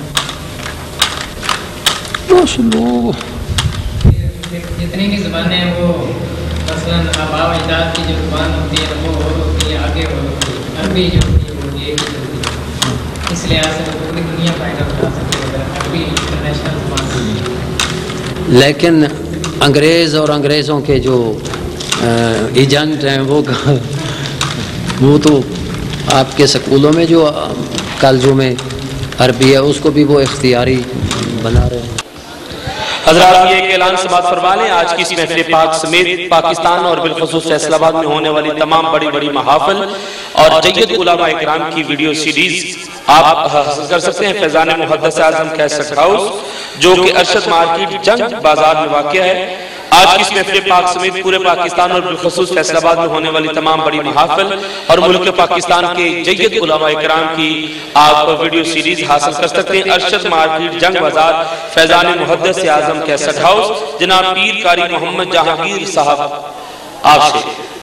جتنی بھی زبانیں ہیں وہ مثلاً آبا و اجداد کی جو زبان ہوتی ہے وہ اور ہوتی ہے، آگے اور ہوتی ہے، عربی جو ہوتی ہے وہ ایک ہی ہوتی ہے، اس لحاظ سے وہ پوری دنیا فائدہ اٹھا سکتی ہے اگر عربی انٹرنیشنل زبان ہوتی ہے۔ لیکن انگریز اور انگریزوں کے جو ایجنٹ ہیں وہ وہ تو آپ کے سکولوں میں جو کالجوں میں عربی ہے اس کو بھی وہ اختیاری بنا رہے ہیں۔ حضرات یہ ایک اعلان سماعت فرما لیں، آج کی اس محفل پاک سمیت پاکستان اور بالخصوص فیصل آباد میں ہونے والی تمام بڑی بڑی محافل اور جید علماء اکرام کی ویڈیو سیریز آپ حاصل کر سکتے ہیں فیضان محدث اعظم کیسٹ ہاؤس، جو کہ ارشد مارکیٹ جنگ بازار میں واقع ہے۔ آج کی اس محفل پاک سمیت پورے پاکستان اور بالخصوص فیصل آباد میں ہونے والی تمام بڑی محافل اور ملک پاکستان کے جید علماء اکرام کی آپ ویڈیو سیریز حاصل کر سکتے ہیں ارشد مارکیٹ جنگ بازار فیضان محدث اعظم کیسٹ ہاؤس، جناب پیر قاری محمد جہانگیر صاحب آپ سے